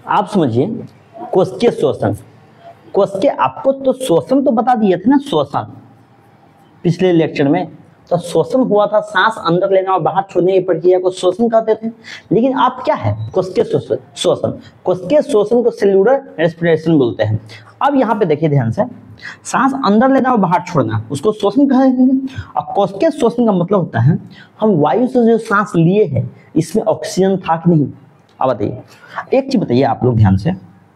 आप समझिए कोशिकीय शोषण। कोशिकीय आपको तो शोषण तो बता दिए थे ना, शोषण पिछले लेक्चर में। तो शोषण हुआ था, सांस अंदर लेना और बाहर छोड़ने की प्रक्रिया को शोषण कहते थे। लेकिन आप क्या है, कोशिकीय शोषण। कोशिकीय शोषण को सेल्यूलर रेस्पिरेशन बोलते हैं। अब यहाँ पे देखिए ध्यान से, सांस अंदर लेना और बाहर छोड़ना उसको शोषण कहेंगे। और कोशिकीय शोषण का मतलब होता है हम वायु से जो सांस लिए हैं इसमें ऑक्सीजन था कि नहीं। अब बताइए एक चीज बताइए आप लोग ध्यान से,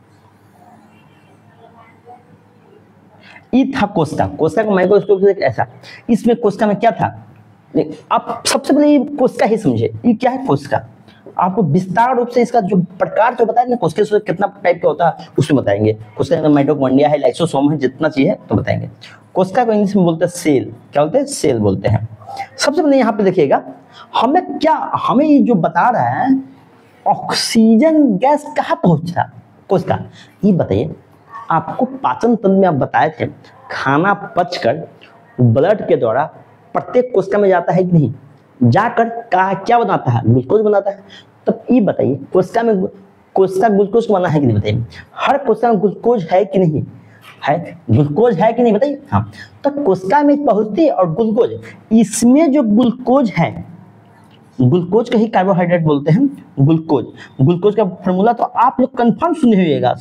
ई था कोशिका, कोशिका का माइक्रोस्कोप से ऐसा, इसमें कोशिका में क्या था, आप सबसे पहले ये कोशिका ही समझे, ये क्या है कोशिका। आपको विस्तार रूप से इसका जो प्रकार जो बताएंगे कोशिका से कितना टाइप का होता है उसमें बताएंगे। कोशिका में माइटोकॉन्ड्रिया है, लाइसोसोम है, जितना चाहिए तो बताएंगे। कोशिका को इंग्लिश में बोलते हैं सेल, क्या बोलते हैं, सेल बोलते हैं। सबसे पहले यहाँ पे देखिएगा हमें ये जो बता रहा है ऑक्सीजन गैस कहाँ पहुंच रहा कोशिका, ये बताइए। आपको पाचन तंत्र में आप बताए थे खाना पचकर ब्लड के द्वारा प्रत्येक कोशिका में जाता है कि नहीं, जाकर क्या बनाता है, ग्लूकोज बनाता है। तब ये बताइए कोशिका ग्लूकोज बना है कि नहीं, बताइए। हर कोशिका में ग्लूकोज है कि नहीं है, ग्लूकोज है कि नहीं बताइए। हाँ, तो कोशिका में पहुंचती है और ग्लूकोज, इसमें जो ग्लूकोज है, ग्लूकोज का ही कार्बोहाइड्रेट बोलते हैं ग्लूकोज का फॉर्मूला तो आप लोग कंफर्म सुने हुएगा,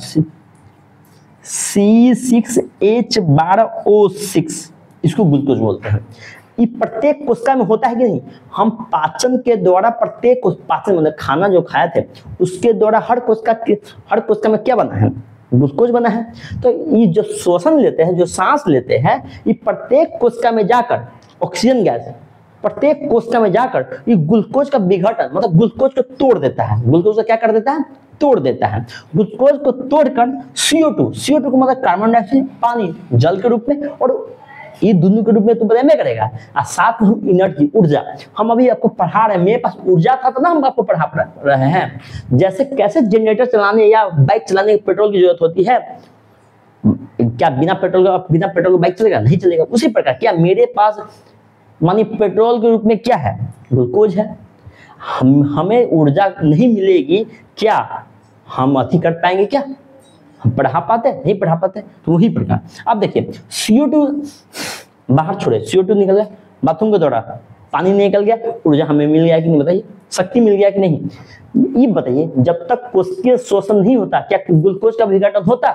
C6H12O6, इसको ग्लूकोज बोलते हैं। ये प्रत्येक कोशिका में होता है कि नहीं। हम पाचन के द्वारा प्रत्येक पाचन मतलब खाना जो खाए थे उसके द्वारा हर कोशिका में क्या बना है, ग्लूकोज बना है। तो ये जो श्वसन लेते हैं, जो सांस लेते हैं, ये प्रत्येक कोशिका में जाकर ऑक्सीजन गैस प्रत्येक कोशिका में जाकर ये ग्लूकोज का विघटन मतलब ग्लूकोज को तोड़ देता है। ग्लूकोज को क्या कर देता है, तोड़ देता है। ग्लूकोज को तोड़कर CO2 को मतलब कार्बन डाइऑक्साइड, पानी जल के रूप में और ये दोनों के रूप में तो बदलने करेगा। और साथ में हम एनर्जी, ऊर्जा, हम अभी आपको पढ़ा रहे हैं, मेरे पास ऊर्जा था तो ना हम आपको पढ़ा रहे हैं। जैसे कैसे जनरेटर चलाने या बाइक चलाने के पेट्रोल की जरूरत होती है, क्या बिना पेट्रोल का बाइक चलेगा, नहीं चलेगा। उसी प्रकार क्या मेरे पास मानी पेट्रोल के रूप में क्या है, ग्लूकोज है। हमें ऊर्जा नहीं मिलेगी, क्या हम अति कर पाएंगे, क्या हम पढ़ा पाते, नहीं पढ़ा पाते। तो वही प्रकार अब देखिए CO2 बाहर छोड़े, CO2 निकल गया बाथरूम के द्वारा, पानी निकल गया, ऊर्जा हमें मिल गया कि नहीं बताइए, शक्ति मिल गया कि नहीं। ये बताइए जब तक कोशिकीय शोषण नहीं होता क्या ग्लूकोज का विघटन होता,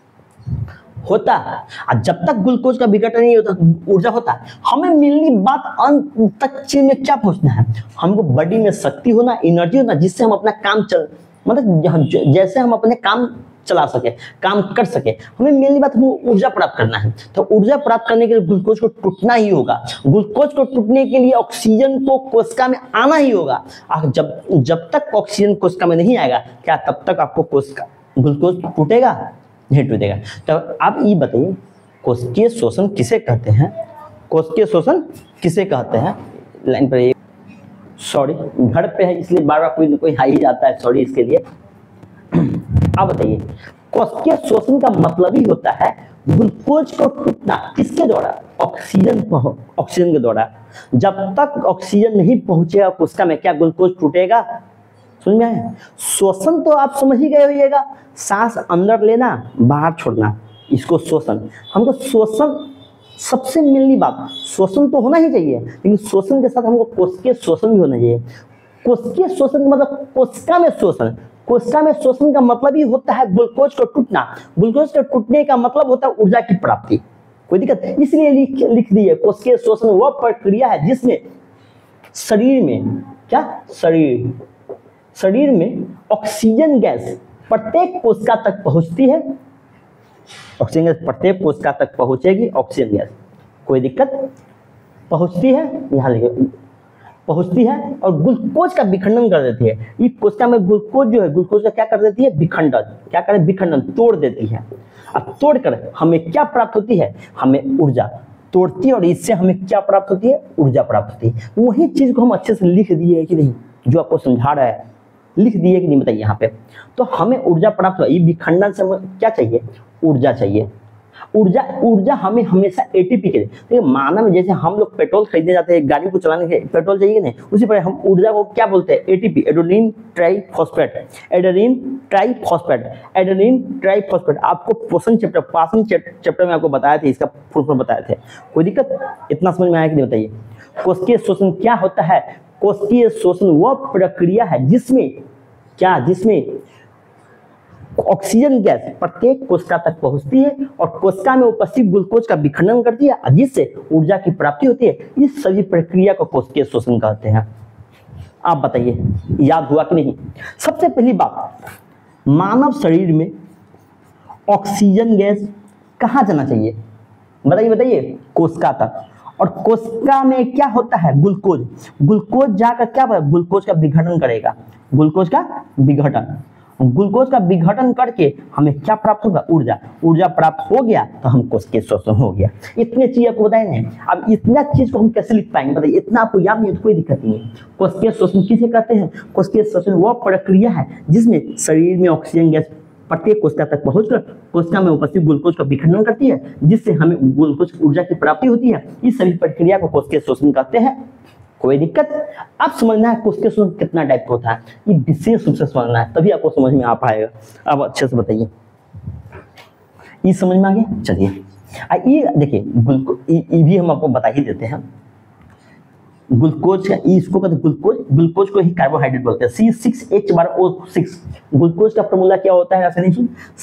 और जब तक ग्लूकोज का विघटन नहीं होता ऊर्जा होता। हमें मिलनी बात अंत तक चीज में क्या पहुंचना है, हमको बॉडी में शक्ति होना, एनर्जी होना, जिससे हम अपना काम जैसे हम अपने काम चला सके, काम कर सके। हमें मेनली बात हमको ऊर्जा प्राप्त करना है। तो ऊर्जा प्राप्त करने के लिए ग्लूकोज को टूटना ही होगा। ग्लूकोज को टूटने के लिए ऑक्सीजन को कोशिका में आना ही होगा। जब तक ऑक्सीजन कोशिका में नहीं आएगा क्या तब तक आपको ग्लूकोज टूटेगा, नहीं टूटेगा। तो आप ये बताइए कोशिकीय शोषण किसे कहते हैं, कोशिकीय शोषण किसे कहते हैं। लाइन पर सॉरी घर पे है इसलिए बार बार कोई ना कोई आ ही जाता है, सॉरी इसके लिए। अब बताइए कोशिकीय शोषण का मतलब ही होता है ग्लूकोज को टूटना, किसके द्वारा, ऑक्सीजन के द्वारा। जब तक ऑक्सीजन नहीं पहुंचेगा कोशिका में क्या ग्लूकोज टूटेगा, समझ में आया। शोषण तो आप समझ ही गए होइएगा, सांस अंदर लेना बाहर छोड़ना, इसको शोषण। हमको शोषण सबसे मिलनी बात, शोषण तो होना ही चाहिए लेकिन शोषण के साथ हमको कोशिकीय शोषण भी होना चाहिए। कोशिकीय शोषण मतलब कोशिका में शोषण। कोशिका में शोषण का मतलब ही होता है ग्लूकोज को टूटना। ग्लूकोज के टूटने का मतलब होता है ऊर्जा की प्राप्ति। कोई दिक्कत, इसलिए लिख दी है कोशिकीय शोषण वह प्रक्रिया है जिसमें शरीर में क्या, शरीर में ऑक्सीजन गैस प्रत्येक कोशिका तक पहुंचती है। ऑक्सीजन गैस प्रत्येक कोशिका तक पहुंचेगी, ऑक्सीजन गैस कोई दिक्कत, पहुंचती है, यहाँ लिखिए पहुंचती है और ग्लूकोज का विखंडन कर देती है। ये कोशिका में ग्लूकोज जो है, ग्लूकोज का क्या कर देती है, विखंडन। क्या करे, विखंडन, तोड़ देती है। अब तोड़कर हमें क्या प्राप्त होती है, हमें ऊर्जा तोड़ती है और इससे हमें क्या प्राप्त होती है, ऊर्जा प्राप्त होती है। वही चीज को हम अच्छे से लिख दिए है कि नहीं, जो आपको समझा रहा है लिख दिए कि नहीं बताइए यहाँ पे। तो हमें ऊर्जा प्राप्त हुआ, ये विखंडन से हमें क्या चाहिए, ऊर्जा चाहिए। ऊर्जा ऊर्जा हमें हमेशा एटीपी के तो मानव जैसे हम लोग पेट्रोल खरीदने जाते हैं, गाड़ी को चलाने के पेट्रोल चाहिए नहीं, उसी पर हम ऊर्जा को क्या बोलते हैं? ATP, adenine triphosphate. Adenine triphosphate, adenine triphosphate आपको पोषण चैप्टर, पाचन चैप्टर में आपको बताया था, इसका फुल फॉर्म बताए थे। कोई दिक्कत? इतना समझ में आया कि नहीं बताइए? कोशिकीय शोषण क्या होता है? कोशिकीय शोषण वह प्रक्रिया है जिसमें क्या, जिसमें ऑक्सीजन गैस प्रत्येक कोशिका तक पहुंचती है और कोशिका में उपस्थित ग्लूकोज का विखंडन करती है जिससे ऊर्जा की प्राप्ति होती है। इस सभी प्रक्रिया को कोशिकीय शोषण कहते हैं। आप बताइए, याद हुआ कि नहीं? सबसे पहली बात, मानव शरीर में ऑक्सीजन गैस कहाँ जाना चाहिए? बताइए बताइए। कोशिका तक। और कोशिका में क्या होता है? ग्लूकोज। ग्लूकोज जाकर क्या होगा? ग्लूकोज का विघटन करेगा। ग्लूकोज का विघटन, ग्लूकोज का विघटन करके हमें क्या प्राप्त होगा? ऊर्जा। ऊर्जा प्राप्त हो गया तो हम कोशिकीय शोषण हो गया। इतने चीज आपको बताए नहीं। अब इतना चीज को हम कैसे लिख पाएंगे? बताइए। इतना आपको याद नहीं है तो कोई दिक्कत नहीं है। कोशिकीय शोषण किसे कहते हैं? कोशिकीय शोषण वह प्रक्रिया है जिसमें शरीर में ऑक्सीजन गैस प्रत्येक कोशिका तक पहुंचकर कोशिका में उपस्थित ग्लूकोज का विखंडन करती है जिससे हमें ग्लूकोज ऊर्जा की प्राप्ति होती है। इस सभी प्रक्रिया को कोशिकीय शोषण कहते हैं। कोई दिक्कत? अब समझना है कोशिकीय शोषण कितना टाइप का होता है, ये विशेष रूप से समझना है, तभी आपको समझ में आ पाएगा। अब अच्छे से बताइए, ये समझ में आ गया? चलिए ये देखिए, ये भी हम आपको बता ही देते हैं। ग्लूकोज का इसको कहते हैं ग्लूकोज, ग्लूकोज को ही कार्बोहाइड्रेट बोलते हैं। C6H12O6 ग्लूकोज का फॉर्मूला क्या होता है? रासायनिक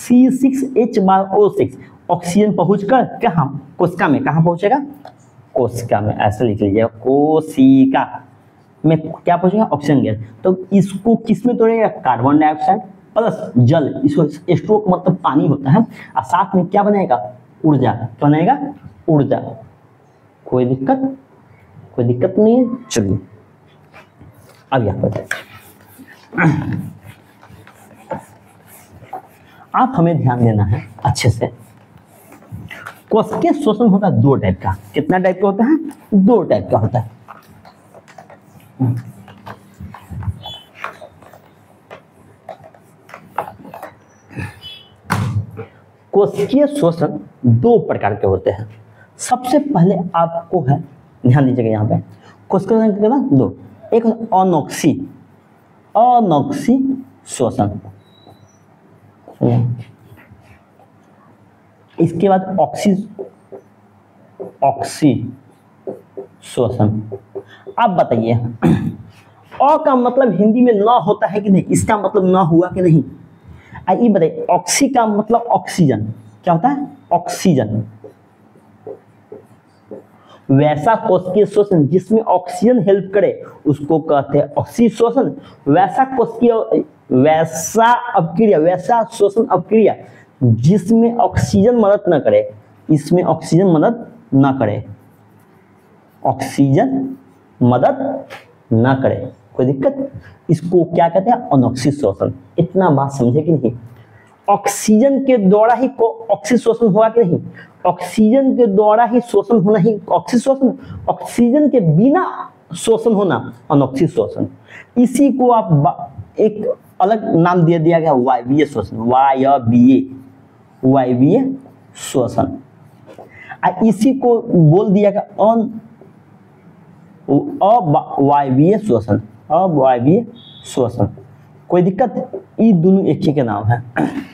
C6H12O6 ऑक्सीजन पहुंचकर कहाँ? कोशिका में। कहाँ पहुंचेगा? कोशिका में। ऐसे लिख लीजिए, कोशिका में क्या पहुंचेगा? Oxygen gas. तो इसको किस में तोड़ेगा? कार्बन डाइऑक्साइड प्लस जल, इसको H2O मतलब पानी होता है, और साथ में क्या बनेगा? ऊर्जा। क्या बनेगा? ऊर्जा। कोई दिक्कत? कोई दिक्कत नहीं है। चलिए अब यहाँ पर आप हमें ध्यान देना है अच्छे से। कोशिकीय शोषण होता है दो टाइप का। कितना टाइप का होता है? दो टाइप का होता है। कोशिकीय शोषण दो प्रकार के होते हैं। सबसे पहले आपको है, ध्यान दीजिएगा यहाँ पे, कोशिकीय शोषण कितना? दो। एक अनोक्सी, अनोक्सी शोषण, इसके बाद ऑक्सी शोषण। अब बताइए, अ का मतलब हिंदी में न होता है कि नहीं? इसका मतलब न हुआ कि नहीं? ये बताइए, ऑक्सी का मतलब ऑक्सीजन। क्या होता है? ऑक्सीजन। वैसा कोशिकीय शोषण जिसमें ऑक्सीजन हेल्प करे उसको कहते हैं ऑक्सी शोषण। वैसा कोशिकीय, वैसा अपक्रिया, वैसा शोषण अपक्रिया जिसमें ऑक्सीजन मदद न करे, इसमें ऑक्सीजन मदद न करे, ऑक्सीजन मदद न करे। कोई दिक्कत? इसको क्या कहते हैं? अनोक्सी शोषण। इतना बात समझे कि नहीं? ऑक्सीजन के द्वारा ही ऑक्सी शोषण हुआ कि नहीं? ऑक्सीजन के द्वारा ही शोषण होना ही ऑक्सी शोषण, ऑक्सीजन के बिना शोषण होना अनोक्सी शोषण। इसी को आप एक अलग नाम दे दिया गया, वायवीय शोषण। वायवीय शोषण। इसी को बोल दिया गया अवायवीय शोषण, अवायवीय शोषण। कोई दिक्कत? ये दोनों एक ही के नाम है।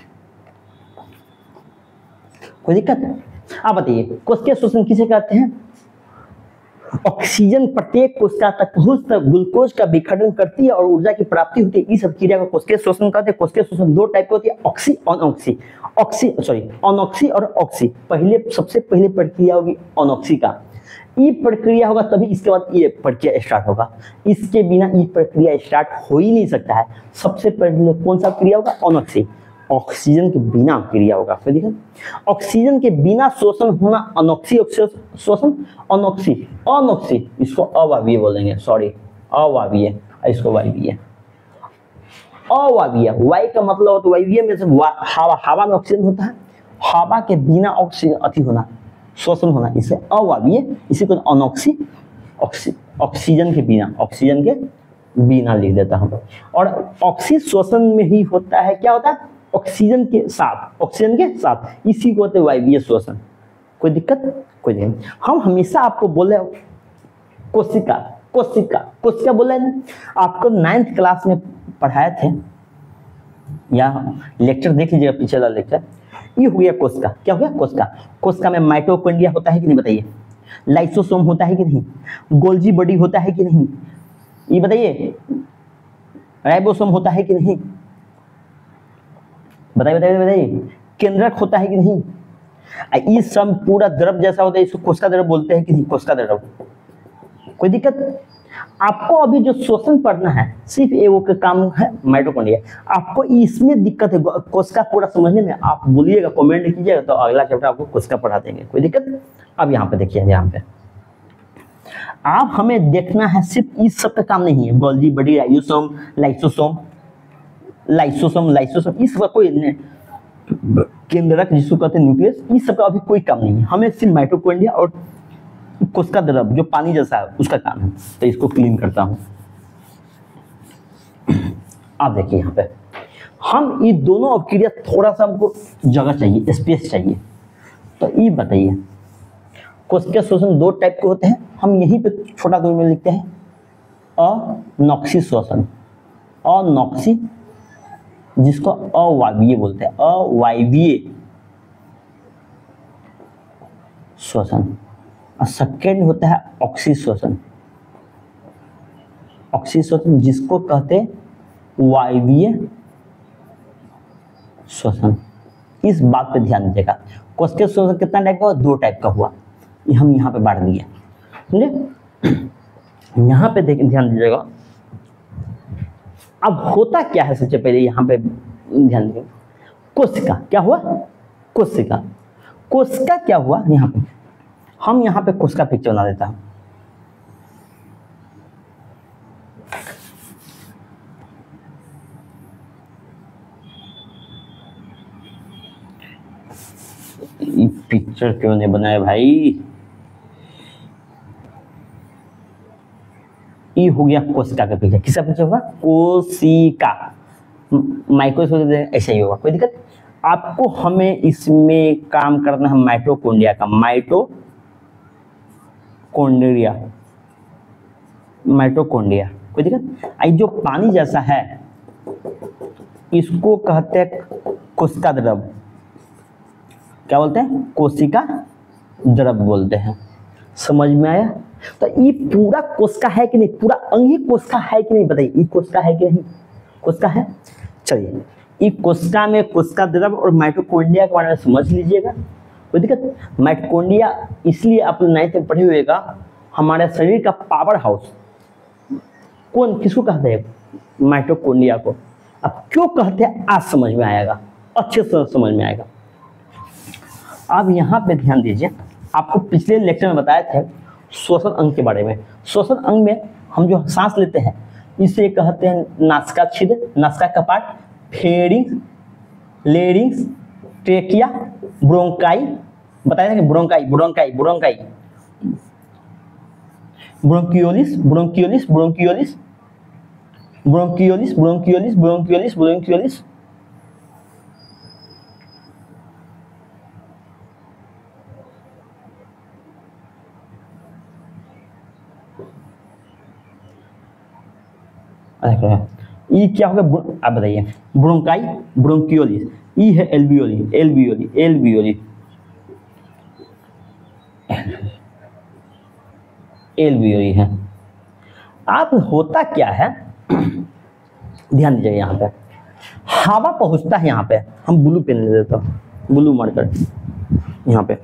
कोई दिक्कत? आप बताइए, कोशिकीय शोषण किसे कहते हैं? ऑक्सीजन प्रत्येक कोशिका तक पहुंचकर ग्लूकोज का विखंडन करती है और ऊर्जा की प्राप्ति होती है। इस क्रिया को कोशिकीय शोषण कहते हैं। कोशिकीय शोषण दो टाइप की होती है, ऑक्सी, अनऑक्सी। अनऑक्सी और ऑक्सी। पहले सबसे पहले प्रक्रिया होगी अनऑक्सी का। ई प्रक्रिया होगा तभी इसके बाद ये प्रक्रिया स्टार्ट होगा। इसके बिना ई प्रक्रिया स्टार्ट हो ही नहीं सकता है। सबसे पहले कौन सा क्रिया होगा? अनऑक्सी। ऑक्सीजन के बिना क्रिया होगा। फिर देखिए, ऑक्सीजन के बिना शोषण होना अनॉक्सी शोषण। अनॉक्सी, अनॉक्सी इसको अवायवीय बोलेंगे, सॉरी अवायवीय, इसको वायवीय। अवायवीय, वाय का मतलब होता है वायवीय में से हवा, हवा में ऑक्सीजन होता है, हवा के बिना ऑक्सीजन अति होना, शोषण होना, इसे अवायवीय। इसी को अनॉक्सी, ऑक्सीजन के बिना, ऑक्सीजन के बिना लिख देता हूं। और ऑक्सी शोषण में ही होता है, क्या होता है? ऑक्सीजन के साथ, इसी को कहते हैं वायवीय श्वसन। कोई दिक्कत? कोई नहीं। हम हमेशा आपको बोले कोशिका कोशिका कोशिका बोले ना, आपको 9th क्लास में पढ़ाए थे, या लेक्चर देख लीजिएगा पीछे वाला लेक्चर। ये हो गया कोशिका। क्या हो गया? कोशिका। कोशिका में माइटोकॉन्ड्रिया होता है कि नहीं बताइए? लाइसोसोम होता है कि नहीं? गोल्जी बॉडी होता है कि नहीं? ये बताइए। राइबोसोम होता है कि नहीं? बताइए बताइए बताइए। केंद्रक होता है कि नहीं? ये सब पूरा द्रव जैसा होता है, इसको कोशिका द्रव बोलते हैं कि नहीं? कोशिका द्रव। कोई दिक्कत? आपको अभी जो श्वसन पढ़ना है सिर्फ एगो का काम है, माइटोकॉन्ड्रिया। आपको इसमें दिक्कत है कोशिका पूरा समझने में, आप बोलिएगा, कमेंट कीजिएगा, तो अगला चैप्टर आपको कोशिका पढ़ा देंगे। कोई दिक्कत? अब यहाँ पे देखिए, यहाँ पे आप हमें देखना है, सिर्फ इस सब का काम नहीं है। गोल्जी बॉडी, राइबोसोम, लाइसोसोम, इस सब कोई केंद्रक जिसको कहते हैं न्यूक्लियस, इस सब का अभी कोई काम नहीं है। हमें सिर्फ माइटोकॉन्ड्रिया और कोशिका द्रव जो पानी जैसा है उसका काम है। तो इसको क्लीन करता हूं। आप देखिए यहाँ पे हम ये दोनों अपक्रिया, थोड़ा सा हमको जगह चाहिए, स्पेस चाहिए। तो ये बताइए, कोशिका श्वसन 2 टाइप के होते हैं। हम यहीं पे छोटा दूर में लिखते हैं अनॉक्सी श्वसन। अनॉक्सी, जिसको अवायवीय बोलते हैं, अवायवीय श्वसन। और सेकेंड होता है ऑक्सी श्वसन। ऑक्सी श्वसन जिसको कहते हैं वायवीय श्वसन। इस बात पे ध्यान दीजिएगा। कोशिका श्वसन कितना टाइप का हुआ? 2 टाइप का हुआ। ये हम यहाँ पे बांट दिए, समझे? यहाँ पे ध्यान दीजिएगा। अब होता क्या है, सबसे पहले यहाँ पे ध्यान दीजिएगा। कोशिका क्या हुआ? कोशिका। कोशिका क्या हुआ? यहाँ पे हम यहाँ पे कोशिका पिक्चर बना देता हूं। पिक्चर क्यों नहीं बनाए भाई? ये हो गया कोशिका का पिक्चर। किसका पिक्चर होगा? कोशिका। माइक्रोस्कोप ऐसा ही होगा। कोई दिक्कत? आपको हमें इसमें काम करना है माइटोकॉन्ड्रिया का। माइटोकॉन्ड्रिया। कोई दिक्कत? आई जो पानी जैसा है इसको कहते हैं कोशिका द्रव। क्या बोलते हैं? कोशिका द्रव बोलते हैं। समझ में आया? तो ये पूरा कोशिका है कि नहीं? पूरा अंग ही कोशिका है कि नहीं? बताइए, ये कोशिका है कि नहीं? कोशिका है। चलिए, ये कोशिका में कोशिका द्रव और माइटोकॉन्ड्रिया के बारे में समझ लीजिएगा। कोई दिक्कत? माइटोकॉन्ड्रिया इसलिए आप 9th में पढ़े हुएगा, हमारे शरीर का पावर हाउस। कौन किसको कहते हैं? माइटोकॉन्ड्रिया को। अब क्यों कहते हैं आज समझ में आएगा, अच्छे से समझ में आएगा। आप यहाँ पे ध्यान दीजिए। आपको पिछले लेक्चर में बताए थे श्वसन अंग के बारे में। श्वसन अंग में हम जो सांस लेते हैं इसे कहते हैं नासिका छिद्र, नासिका कपाट, फेरिंग्स, लेरिंग्स, ट्रेकिया, ब्रोंकाई। बताया था कि ब्रोंकाई, ब्रोंकियोलिस, ये क्या होगा? आप बताइए। ब्रोंकाई, ब्रोंकियोलिस, ई है एल्वियोली है। आप होता क्या है, ध्यान दीजिए। यहाँ पे हवा पहुंचता है। यहाँ पे हम ब्लू पेन ले लेता हूँ, ब्लू मार्कर यहाँ पे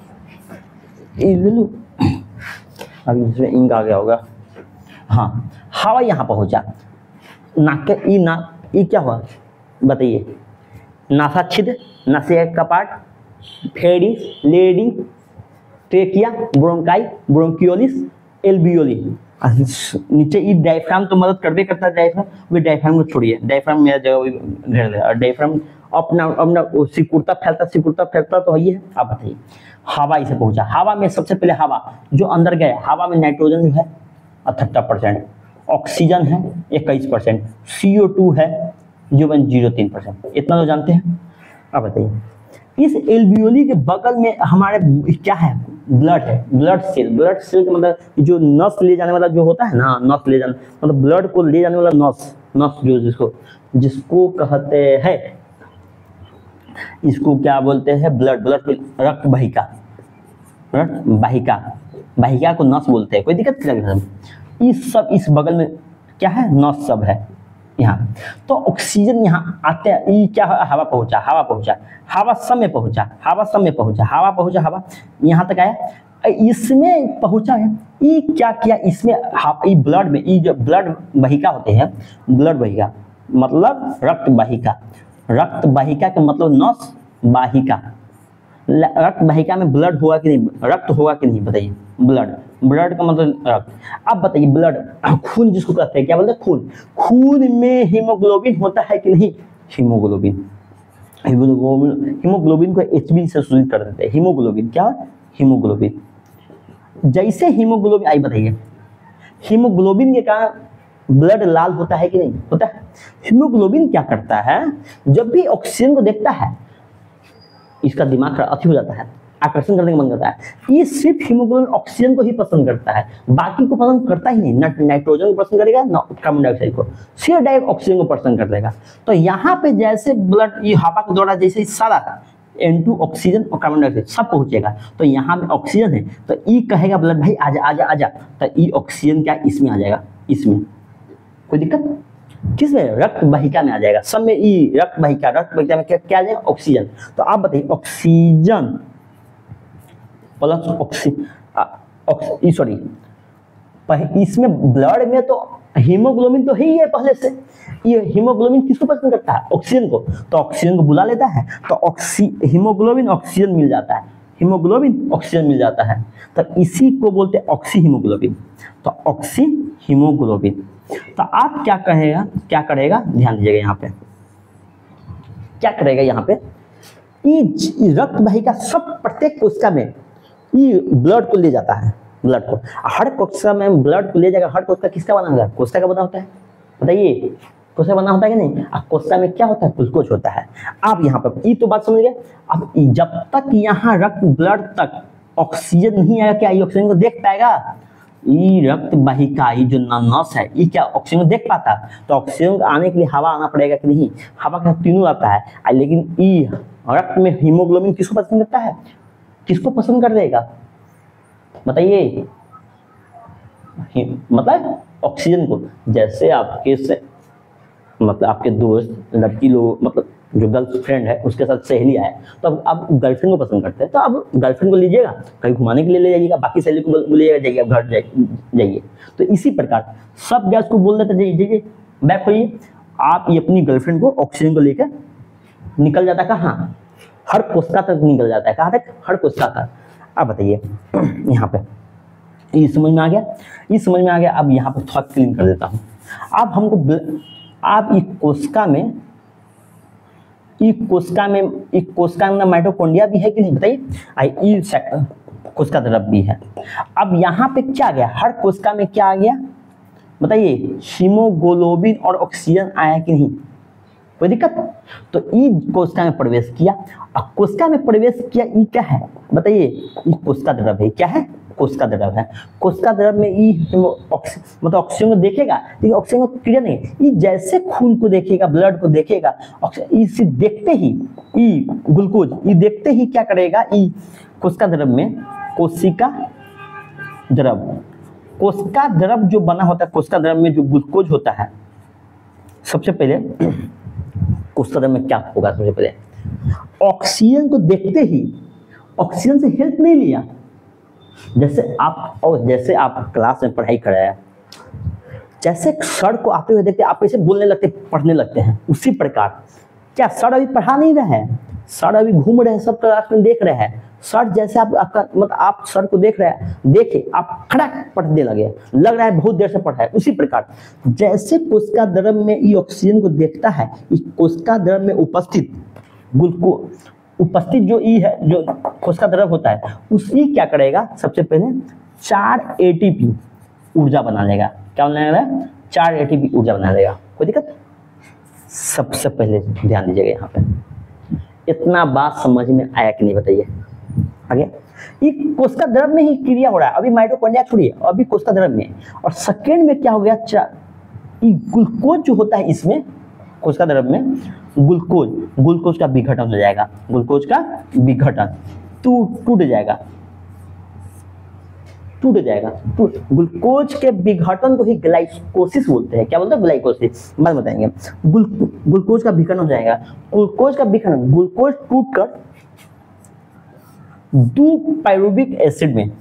ले लो। अभी इसमें इंक आ गया होगा। हाँ, हवा यहाँ पहुंचा, नाक के ये क्या हुआ बताइए? नासा छिद्र, नासिका कपाट, pharynx, larynx, trachea, bronchi, bronchioles, alveoli. नीचे ये डायफ्राम तो मदद करबे करता है। डायफ्राम, वे डायफ्राम को छोड़िए, डायफ्राम मेरा जगह घेर ले। और डायफ्राम अपना सिकुड़ता फैलता तो वही है। आप बताइए, हवा इसे पहुंचा। हवा में सबसे पहले हवा जो अंदर गया, हवा में नाइट्रोजन जो है 78%, ऑक्सीजन है 21%, CO2 है 0.03%, इतना तो जानते हैं। अब बताइए, इस एल्वियोली के बगल में हमारे क्या है, ब्लड है, ब्लड सेल का मतलब जो नस ले जाने वाला जो होता है ना, नस ले जाने मतलब ब्लड को ले जाने वाला नस जो जिसको कहते हैं, इसको क्या बोलते हैं, ब्लड रक्त वाहिका को नस बोलते हैं, कोई दिक्कत नहीं। इस बगल में क्या है, नस सब है यहाँ। तो ऑक्सीजन यहाँ आते हैं, ये क्या है, हवा पहुंचा, हवा सब में पहुंचा, हवा यहाँ तक आया, इसमें पहुंचा है। ये क्या किया, इसमें ये ब्लड में, ये जो ब्लड वाहिका होते हैं, ब्लड वाहिका मतलब रक्त वाहिका का मतलब नस वाहिका। रक्त वाहिका में ब्लड होगा कि नहीं, रक्त होगा कि नहीं, बताइए। ब्लड का मतलब रक्त। अब बताइए, ब्लड खून जिसको कहते हैं, क्या बोलते हैं, खून में हीमोग्लोबिन होता है कि नहीं, हीमोग्लोबिन को Hb से सूचित कर देते हैं। हीमोग्लोबिन क्या है, हीमोग्लोबिन। जैसे हीमोग्लोबिन, आई बताइए, हीमोग्लोबिन के कारण ब्लड लाल होता है कि नहीं, होता है। हीमोग्लोबिन क्या करता है, जब भी ऑक्सीजन को देखता है, इसका दिमाग अति हो जाता है, आकर्षण करने का मन करता है। ये सिर्फ हीमोग्लोबिन ऑक्सीजन को ही पसंद करता है, बाकी को पसंद करता ही नहीं, न नाइट्रोजन को पसंद करेगा, न कार्बन डाइऑक्साइड को, सिर्फ डायरेक्ट ऑक्सीजन को पसंद कर देगा। तो यहाँ पे जैसे ब्लड ये हवा के द्वारा जैसे सारा N2 ऑक्सीजन और कार्बन डाइऑक्साइड सब पहुंचेगा, तो यहाँ पे ऑक्सीजन है, तो ई कहेगा ब्लड भाई आजा आजा आजा, तो ई ऑक्सीजन क्या इसमें आ जाएगा, इसमें कोई दिक्कत, किसमें, रक्त वाहिका में आ जाएगा, सब में ई रक्त वाहिका में क्या आ जाएगा, ऑक्सीजन। तो आप बताइए, ऑक्सीजन प्लस सॉरी, इसमें ब्लड में तो हीमोग्लोबिन तो ही है पहले से, ये हीमोग्लोबिन किसको पसंद करता है, ऑक्सीजन को, तो ऑक्सीजन को बुला लेता है, तो हीमोग्लोबिन ऑक्सीजन मिल जाता है, तो इसी को बोलते हैं ऑक्सी हीमोग्लोबिन। तो ऑक्सी हीमोग्लोबिन, तो आप क्या करेगा, ध्यान दीजिएगा यहाँ पे क्या करेगा, यहाँ पे ये रक्त वाहिका सब प्रत्येक कोशिका में ये ब्लड को ले जाता है, ब्लड को हर कोशिका में ब्लड को ले जाएगा। हर कोशिका किसका बना होता है, कोशिका का बना होता है, बताइए, कोशिका बना होता है कि नहीं। कोशिका में क्या होता है, ग्लूकोज होता है। आप यहाँ पर ये तो बात समझ गए। अब जब तक यहाँ रक्त ब्लड तक ऑक्सीजन नहीं आएगा, क्या ये ऑक्सीजन को देख पाएगा, ये रक्त वाहिका, ये जो नस है, ये क्या ऑक्सीजन को देख पाता, तो ऑक्सीजन को आने के लिए हवा आना पड़ेगा कि नहीं, हवा का तीनों आता है, लेकिन ये रक्त में हीमोग्लोबिन किसको पसंद करता है, किसको पसंद कर देगा, बताइए, मतलब ऑक्सीजन को। जैसे आपके से मतलब आपके दोस्त लड़की लोग, मतलब जो गर्लफ्रेंड है उसके साथ सहेली आए, तो अब आप गर्लफ्रेंड को पसंद करते हैं, तो अब गर्लफ्रेंड को लीजिएगा, कहीं घुमाने के लिए ले जाइएगा, बाकी सहेली को बोलिएगा जाइए आप घर जाइए। तो इसी प्रकार सब गैस को बोल देते जाइए बैक होइए, आप ये अपनी गर्लफ्रेंड को ऑक्सीजन को लेकर निकल जाता है, कहाँ, हर कोशिका तक निकल जाता है, कहाँ तक, हर कोशिका तक। अब बताइए यहाँ पे ये समझ में आ गया, अब यहाँ पे थोड़ा क्लीन कर देता हूँ। अब हमको आप एक कोशिका में माइटोकॉन्ड्रिया भी है कि नहीं, बताइए, कोशिका द्रव भी है। अब यहाँ पे क्या आ गया, हर कोशिका में क्या आ गया, बताइए, हीमोग्लोबिन और ऑक्सीजन आया कि नहीं, कोई दिक्कत। तो ई कोशिका में प्रवेश किया, अब कोशिका में प्रवेश किया, ई क्या है, बताइए, ई कोशिका द्रव है, क्या है, कोशिका द्रव है। कोशिका द्रव में ई मतलब ऑक्सीजन को देखेगा, लेकिन ऑक्सीजन को क्रिया नहीं, ये जैसे खून को देखेगा, ब्लड को देखेगा, इसे देखते ही ई ग्लूकोज, ये देखते ही क्या करेगा, ई कोशिका द्रव में कोशिका द्रव जो बना होता है, कोशिका द्रव में जो ग्लूकोज होता है, सबसे पहले कोशिका द्रव में क्या होगा, सबसे पहले ऑक्सीजन को देखते ही, ऑक्सीजन से हेल्प नहीं लिया, जैसे आप क्लास में पढ़ाई कर रहे हैं, जैसे सर को आते हुए देखते आप ऐसे बोलने लगते, पढ़ने लगते हैं, उसी प्रकार क्या सर अभी पढ़ा नहीं रहे हैं, सर अभी घूम रहे हैं, सब क्लास में देख रहे हैं, सर जैसे आपका मतलब आप सर को देख रहे हैं, देखे आप खड़क पढ़ने लगे, लग रहा है बहुत देर से पढ़ा है। उसी प्रकार जैसे कोशिका द्रव में ये ऑक्सीजन को देखता है, इस कोशिका द्रव में उपस्थित जो ई है, जो कोशिका द्रव होता है, उसी क्या करेगा, सबसे पहले 4 ATP ऊर्जा बना लेगा। क्या बना लेगा, 4 ATP ऊर्जा बना लेगा, कोई दिक्कत। सबसे पहले ध्यान दीजिएगा यहाँ पे, इतना बात समझ में आया कि नहीं बताइए? आगे ये कोशिका द्रव में ही क्रिया हो रहा है, अभी माइटोकॉन्ड्रिया छोड़िए, अभी कोशिका द्रव में। और सेकेंड में क्या हो गया, ये ग्लूकोज जो होता है इसमें कोशिका द्रव में, ग्लूकोज का विघटन हो जाएगा, ग्लूकोज का विघटन टूट जाएगा। ग्लूकोज के विघटन को ही ग्लाइकोसिस बोलते हैं। क्या बोलते हैं? ग्लाइकोसिस। बाद बताएंगे। ग्लूकोज का विघटन हो जाएगा, ग्लूकोज का विघटन, ग्लूकोज टूटकर 2 पायरुविक एसिड में,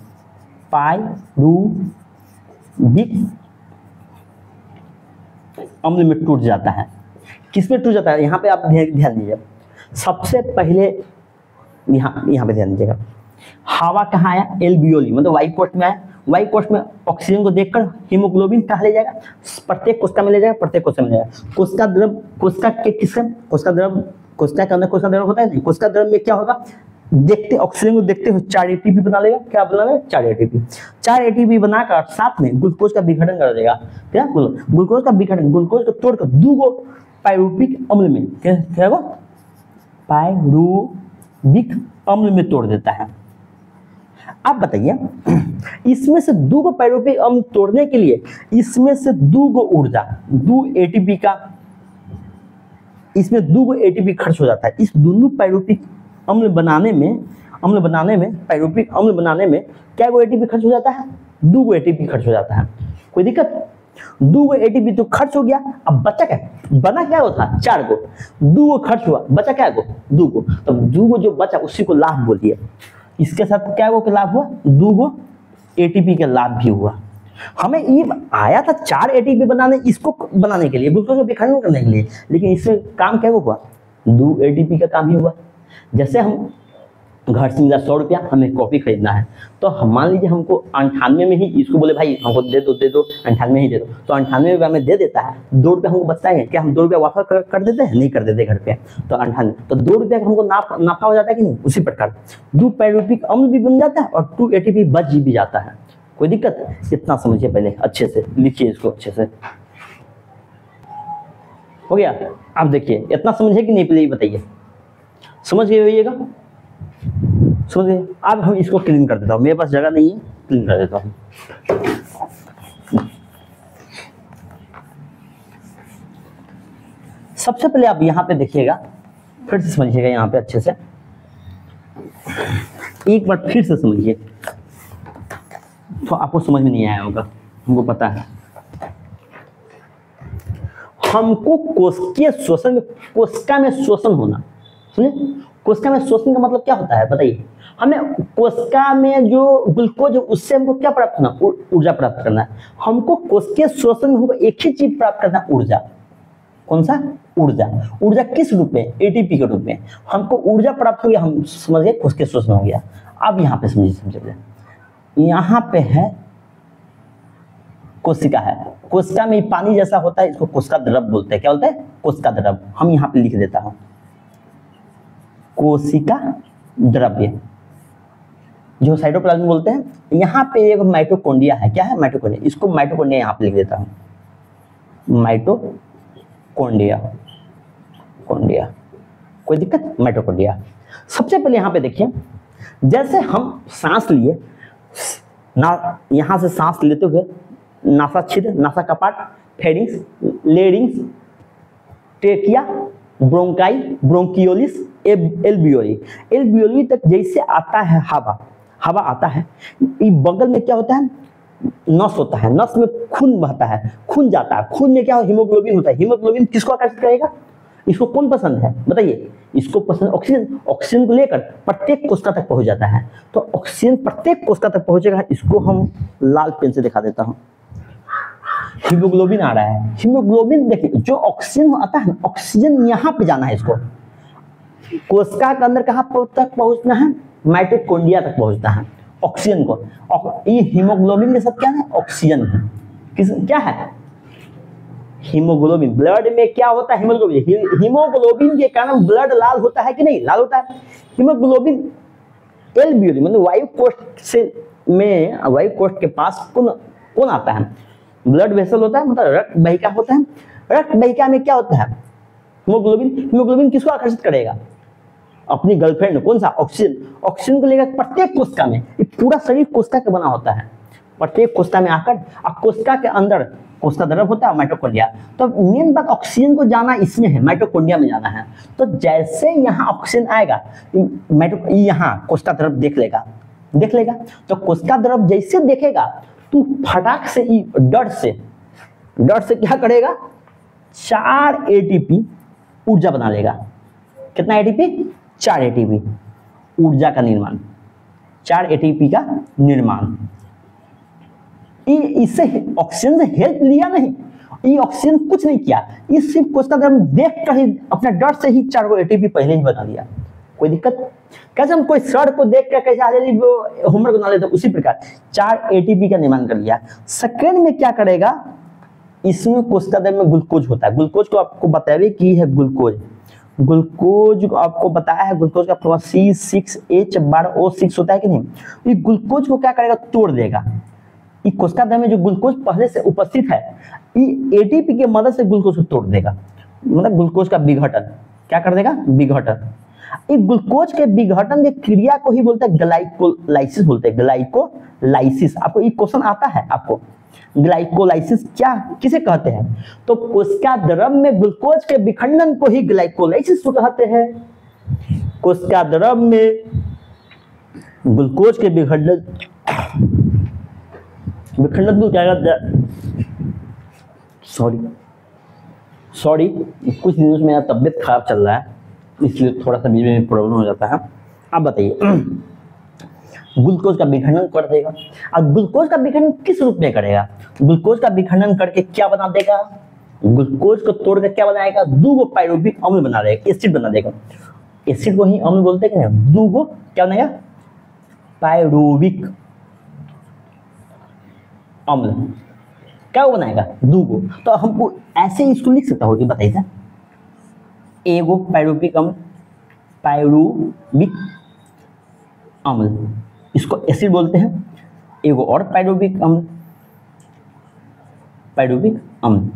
पायरुविक अम्ल में टूट जाता है। किस में टूट जाता है? यहाँ पे आप ध्यान दीजिए, सबसे पहले यहाँ पे ध्यान दीजिएगा, हवा कहाँ आया? एल्वियोली, मतलब वायु कोष्ठ में आया। वायु कोष्ठ में ऑक्सीजन को देखकर हीमोग्लोबिन कहाँ ले जाएगा? प्रत्येक कोशिका में ले जाएगा, प्रत्येक कोशिका में ले जाएगा। कोशिका द्रव, कोशिका के किससे, कोशिका द्रव, कोशिका के अंदर कोशिका द्रव होता है नहीं, कोशिका द्रव में क्या होगा? देखते ऑक्सीजन को देखते हुए 4 एटीपी बना लेगा। क्या बना लेगा? 4 एटीपी बनाकर साथ में ग्लूकोज का विघटन कर देगा। क्या? ग्लूकोज का विघटन, ग्लूकोज को तोड़कर 2 पायरुविक अम्ल में, क्या होगा? पायरुविक अम्ल में तोड़ देता है। आप बताइए, इसमें से 2 पायरुविक अम्ल तोड़ने के लिए इसमें से 2 ऊर्जा, 2 एटीपी का, इसमें 2 एटीपी खर्च हो जाता है। इस दोनों पायरुविक अम्ल बनाने में, पायरुविक अम्ल बनाने में क्या एटीपी खर्च हो जाता है? 2 एटीपी खर्च हो जाता है। कोई दिक्कत? 2 एटीपी तो खर्च हो गया, अब बचा क्या? बना क्या होता? 4 को, 2 खर्च हुआ, बचा क्या को? 2 को। तब 2 जो बचा उसी को लाभ बोलिए। इसके साथ क्या को लाभ हुआ? 2 एटीपी का लाभ भी हुआ। हमें ये आया था 4 एटीपी बनाने, इसको बनाने के लिए, ग्लूकोज को विघटन करने के लिए, लेकिन इससे काम क्या हुआ? 2 एटीपी का काम ही हुआ। जैसे हम घर से मिला 100 रुपया, हमें कॉफी खरीदना है, तो हम मान लीजिए हमको 98 में ही, इसको बोले भाई हमको दे दो 98 में ही दे दो, तो 98 रुपया में दे देता है, 2 रुपया हमको बचता है। क्या हम 2 रुपया वापस कर देते हैं? नहीं कर देते घर पे। तो 98, तो 2 रुपया का हमको नाफा हो जाता है कि नहीं? उसी प्रकार 2 पायरुविक अम्ल भी बन जाता है और 2 एटीपी बच भी जाता है। कोई दिक्कत? इतना समझिए, पहले अच्छे से लिखिए इसको, अच्छे से हो गया। अब देखिए, इतना समझिए कि नहीं, पहले बताइए, समझ गए होइएगा? समझ गए? अब हम इसको क्लीन कर देता हूँ, मेरे पास जगह नहीं है, क्लीन कर देता हूँ। सबसे पहले आप यहाँ पे देखिएगा, फिर से समझिएगा यहाँ पे अच्छे से, एक बार फिर से समझिए, तो आपको समझ में नहीं आया होगा, हमको पता है। हमको कोशिकीय शोषण में, कोशिका में शोषण होना, सुनिए, कोशिका में शोषण का मतलब क्या होता है बताइए? हमें कोशिका में जो ग्लूकोज है उससे हमको क्या प्राप्त करना? ऊर्जा प्राप्त करना है। हमको कोशिकीय शोषण में हमको एक ही चीज प्राप्त करना है, ऊर्जा। कौन सा? ऊर्जा। ऊर्जा किस रूप में? एटीपी के रूप में। हमको ऊर्जा प्राप्त हो गया, हम समझ गए कोशिकीय शोषण हो गया। अब यहाँ पे समझिए, यहाँ पे है कोशिका है, कोशिका में पानी जैसा होता है, इसको कोशिका द्रव बोलते हैं। क्या बोलते हैं? कोशिका द्रव। हम यहाँ पे लिख देता हूँ कोशिका द्रव्य, जो साइटोप्लाज्म बोलते हैं। यहाँ पे एक माइटोकॉन्ड्रिया है। क्या है? माइटोकॉन्ड्रिया। इसको माइटोकॉन्ड्रिया यहाँ पे लिख देता हूँ, माइटोकॉन्ड्रिया, कोई दिक्कत? माइटोकॉन्ड्रिया। सबसे पहले यहाँ पे देखिए, जैसे हम सांस लिए ना, यहाँ से सांस लेते हुए नासा छिद्र, नासा कपाट, pharynx, larynx, trachea, bronchi, bronchioles, alveoli तक जैसे आता है हवा आता है। इस बगल में क्या होता है? नस होता है, नस में खून बहता है, खून जाता है, खून में क्या हीमोग्लोबिन होता है। हीमोग्लोबिन किसको आकर्षित करेगा? इसको कौन पसंद है बताइए? इसको पसंद ऑक्सीजन। ऑक्सीजन को लेकर प्रत्येक कोशिका तक पहुंच जाता है, तो ऑक्सीजन प्रत्येक कोशिका तक पहुंचेगा। इसको हम लाल पेन से दिखा देता हूं। हीमोग्लोबिन आ रहा है, हीमोग्लोबिन देखिए, जो ऑक्सीजन आता है, ऑक्सीजन यहाँ पे जाना है, इसको कोशिका के अंदर कहाँ तक पहुंचना है? माइटोकॉन्ड्रिया तक पहुंचना है ऑक्सीजन को। ये हीमोग्लोबिन के साथ क्या है? ऑक्सीजन है। क्या है? हीमोग्लोबिन। ब्लड में क्या होता है? हीमोग्लोबिन के कारण ब्लड लाल होता है कि नहीं? लाल होता है। हीमोग्लोबिन एल्वियोली, मतलब वायु कोष्ठ के पास कौन आता है? ब्लड वेसल होता है, मतलब रक्त वाहिका होता है। रक्त वाहिका में क्या होता है? हीमोग्लोबिन, हीमोग्लोबिन किसको आकर्षित करेगा? अपनी गर्लफ्रेंड, कौन सा? ऑक्सीजन। ऑक्सीजन को लेकर प्रत्येक कोशिका में, ये पूरा शरीर कोशिका का बना होता है, प्रत्येक कोशिका में आकर, और कोशिका के अंदर कोशिका द्रव होता है माइटोकॉन्ड्रिया। तो मेन बात ऑक्सीजन को जाना इसमें है, माइटोकॉन्ड्रिया में जाना है। तो जैसे यहाँ ऑक्सीजन आएगा, यहाँ कोशिका द्रव देख लेगा, देख लेगा। तो कोशिका द्रव जैसे देखेगा तो फटाक से डर से क्या करेगा? 4 एटीपी ऊर्जा बना लेगा। कितना एटीपी? 4 एटीपी ऊर्जा का निर्माण, 4 एटीपी का निर्माण। इससे ऑक्सीजन से हेल्प लिया नहीं, ये ऑक्सीजन कुछ नहीं किया, ये सिर्फ कोशिका द्रव देख कर ही अपने डर से ही 4 एटीपी पहले ही बना दिया। कोई दिक्कत? कैसे हम कोई सर को देख कर कैसे आजादी होमवर्क बना लेते, उसी प्रकार 4 एटीपी का निर्माण कर लिया। सेकेंड में क्या करेगा? इसमें कोशिका द्रव में ग्लूकोज होता है। ग्लूकोज को आपको बताया कि है ग्लूकोज, ग्लूकोज आपको बताया है, ग्लूकोज का फॉर्मूला C6H12O6 होता है कि नहीं? ये ग्लूकोज को क्या करेगा? तोड़ देगा। ये कोशिका द्रव में जो ग्लूकोज पहले से उपस्थित है, ये एटीपी के मदद से ग्लूकोज को तोड़ देगा, मतलब ग्लूकोज का विघटन। क्या कर देगा? विघटन। ये ग्लूकोज के विघटन की क्रिया को ही बोलते हैं ग्लाइकोलाइसिस, बोलते हैं ग्लाइकोलाइसिस। आपको ये क्वेश्चन आता है, आपको ग्लाइकोलाइसिस क्या किसे कहते हैं? तो कोशिका द्रव में ग्लूकोज के विखंडन को ही ग्लाइकोलाइसिस कहते हैं। कोशिका द्रव में ग्लूकोज के विखंडन को क्या कहते हैं? सॉरी कुछ दिनों से मेरा तबियत खराब चल रहा है, इसलिए थोड़ा सा बीच में प्रॉब्लम हो जाता है। आप बताइए, ग्लूकोज का विखंडन कर देगा। अब ग्लूकोज का विखंडन किस रूप में करेगा? ग्लूकोज का विखंडन करके क्या बना देगा? ग्लूकोज को तोड़कर क्या बनाएगा? 2 पायरुविक अम्ल बना देगा, एसिड बना देगा। एसिड को ही अम्ल बोलते हैं कि 2 क्या बनाएगा? पायरुविक अम्ल। क्या वो बनाएगा? 2। तो हमको ऐसे इसको लिख सकता हो कि बताइए, एगो पायरुविक अम्ल, पायरुविक अम्ल, इसको एसिड बोलते हैं। एगो और पायरुविक अम्ल, पायरुविक अम्ल।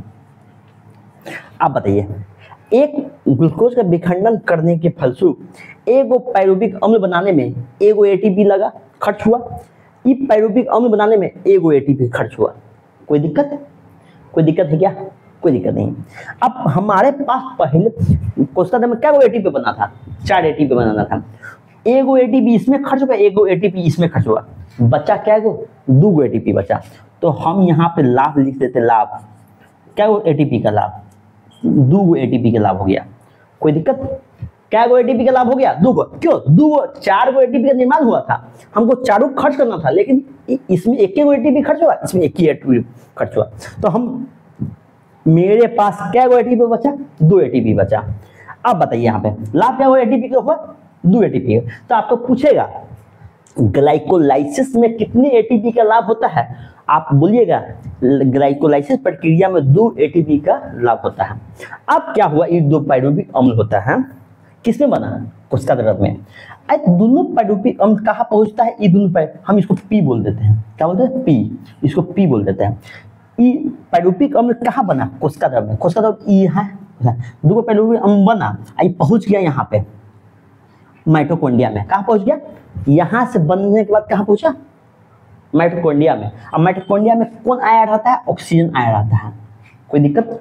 आप बताइए, एक ग्लूकोज का विखंडन करने के फलस्वरूप एगो पायरुविक अम्ल बनाने में एगो एटीपी लगा, खर्च हुआ। ये पायरुविक अम्ल बनाने में एगो एटीपी खर्च हुआ। कोई दिक्कत? कोई दिक्कत है क्या? कोई दिक्कत नहीं। अब हमारे पास पहले कोशिका द्रव में क्या एटीपी बना था? 4 एटीपी बनाना था। एगो एटीपी इसमें खर्च हुआ, एगो एटीपी इसमें खर्च हुआ, बचा क्या? 2 एटीपी बचा। तो हम यहाँ पे लाभ लिख देते, लाभ क्या? एटीपी का लाभ, 2 एटीपी का लाभ हो गया। कोई दिक्कत? क्या एटीपी का लाभ हो गया? 2। क्यों? 4 एटीपी का निर्माण हुआ था, हमको 4 खर्च करना था, लेकिन इसमें 1 एटीपी खर्च हुआ, इसमें 1 ही एटीपी खर्च हुआ। तो हम, मेरे पास क्या एटीपी बचा? 2 एटीपी बचा। अब बताइए यहाँ पे लाभ क्या हुआ? एटीपी का हुआ 2 एटीपी। तो आपको पूछेगा ग्लाइकोलाइसिस में कितने एटीपी का लाभ होता है? आप बोलिएगा ग्लाइकोलाइसिस प्रक्रिया में 2 एटीपी का लाभ होता है। अब क्या हुआ? ये 2 पायरुविक अम्ल होता है, किसमें बना? कोशिका द्रव में। दोनों पायरुविक अम्ल कहाँ पहुंचता है? ये दोनों हम इसको पी बोल देते हैं। क्या बोलते हैं? पी, इसको पी बोल देते हैं। ये पायरुविक अम्ल कहाँ बना? कोशिका द्रव में। कोशिका द्रव यहाँ 2 पायरुविक अम्ल बना, आई पहुंच गया यहाँ पे माइटोकॉन्ड्रिया में। कहाँ पहुंच गया? यहाँ से बनने के बाद कहाँ पहुंचा? माइटोकॉन्ड्रिया में। अब माइटोकॉन्ड्रिया में कौन आया रहता है? ऑक्सीजन आया रहता है। कोई दिक्कत?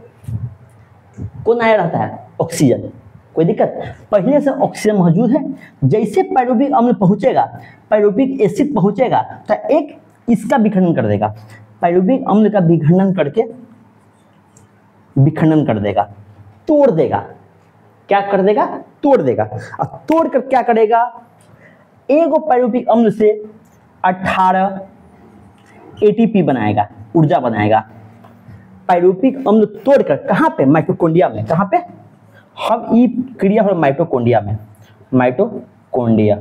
कौन आया रहता है? ऑक्सीजन। कोई दिक्कत? पहले से ऑक्सीजन मौजूद है। जैसे पायरुविक अम्ल पहुंचेगा, पायरुविक एसिड पहुंचेगा, तो एक इसका विखंडन कर देगा, पायरुविक अम्ल का विखंडन करके विखंडन कर देगा, तोड़ देगा। क्या कर देगा? तोड़ देगा। और तोड़ कर क्या करेगा? एगो पायरुविक अम्ल से 18 एटीपी बनाएगा, ऊर्जा बनाएगा। पायरुविक अम्ल तोड़कर कहाँ पे? माइटोकॉन्ड्रिया में। कहाँ पे? हम ये क्रिया हो माइटोकॉन्ड्रिया में, माइटोकॉन्ड्रिया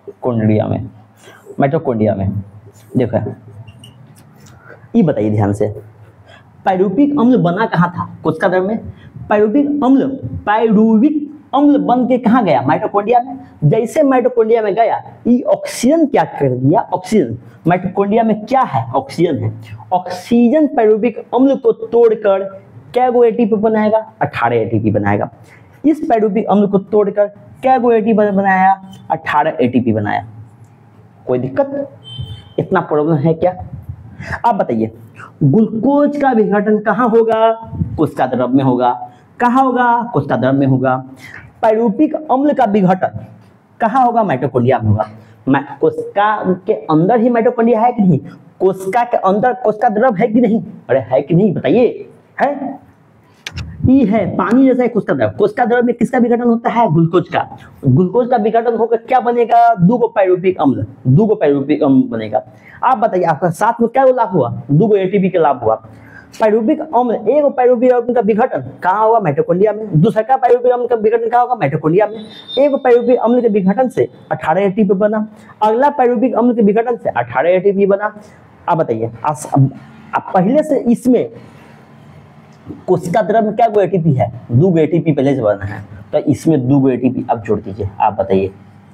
में। देखो ये बताइए ध्यान से, पायरुविक अम्ल बना कहाँ था? कोशिका द्रव में। पायरुविक अम्ल बन के कहाँ गया? माइटोकॉन्ड्रिया में। जैसे माइटोकॉन्ड्रिया में गया, ये ऑक्सीजन क्या कर दिया? ऑक्सीजन, माइटोकॉन्ड्रिया में क्या है? ऑक्सीजन है। ऑक्सीजन पायरुविक अम्ल को तोड़कर क्या एटीपी बनाएगा? 18 एटीपी बनाएगा। इस पायरुविक अम्ल को तोड़कर क्या गो एटीपी बनाया? 18 एटीपी बनाया। कोई दिक्कत? इतना प्रॉब्लम है क्या? अब बताइए, ग्लूकोज का विघटन कहाँ होगा? कोशिका द्रव में होगा। कहाँ होगा? कोशिका द्रव में होगा। पायरुविक अम्ल का विघटन कहाँ होगा? माइटोकॉन्ड्रिया में होगा। कोशिका के अंदर ही माइटोकॉन्ड्रिया है कि नहीं? कोशिका के अंदर कोशिका द्रव है कि नहीं? अरे है कि नहीं बताइए? है? ये है पानी जैसा है कोशिका द्रव। कोशिका द्रव में किसका विघटन होता है? ग्लूकोज का। ग्लूकोज का विघटन होकर क्या बनेगा? 2 पायरुविक अम्ल, 2 पायरुविक अम्ल बनेगा। आप बताइए, आपका साथ में क्या लाभ हुआ? 2 एटीपी का लाभ हुआ। पायरुविक अम्ल, एक पायरुविक अम्ल का विघटन कहाँ होगा? माइटोकॉन्ड्रिया में। दूसरा का पायरुविक अम्ल का विघटन कहाँ होगा? माइटोकॉन्ड्रिया में। एक पायरुविक अम्ल के विघटन से 18 एटीपी बना। अगला पायरुविक अम्ल के विघटन से 18 एटीपी बना। अब बताइए, अब पहले से इसमें कोशिका द्रव में क्या गो एटीपी है? 2 एटीपी पहले से बना है, तो इसमें 2 एटीपी अब जोड़ दीजिए। आप बताइए,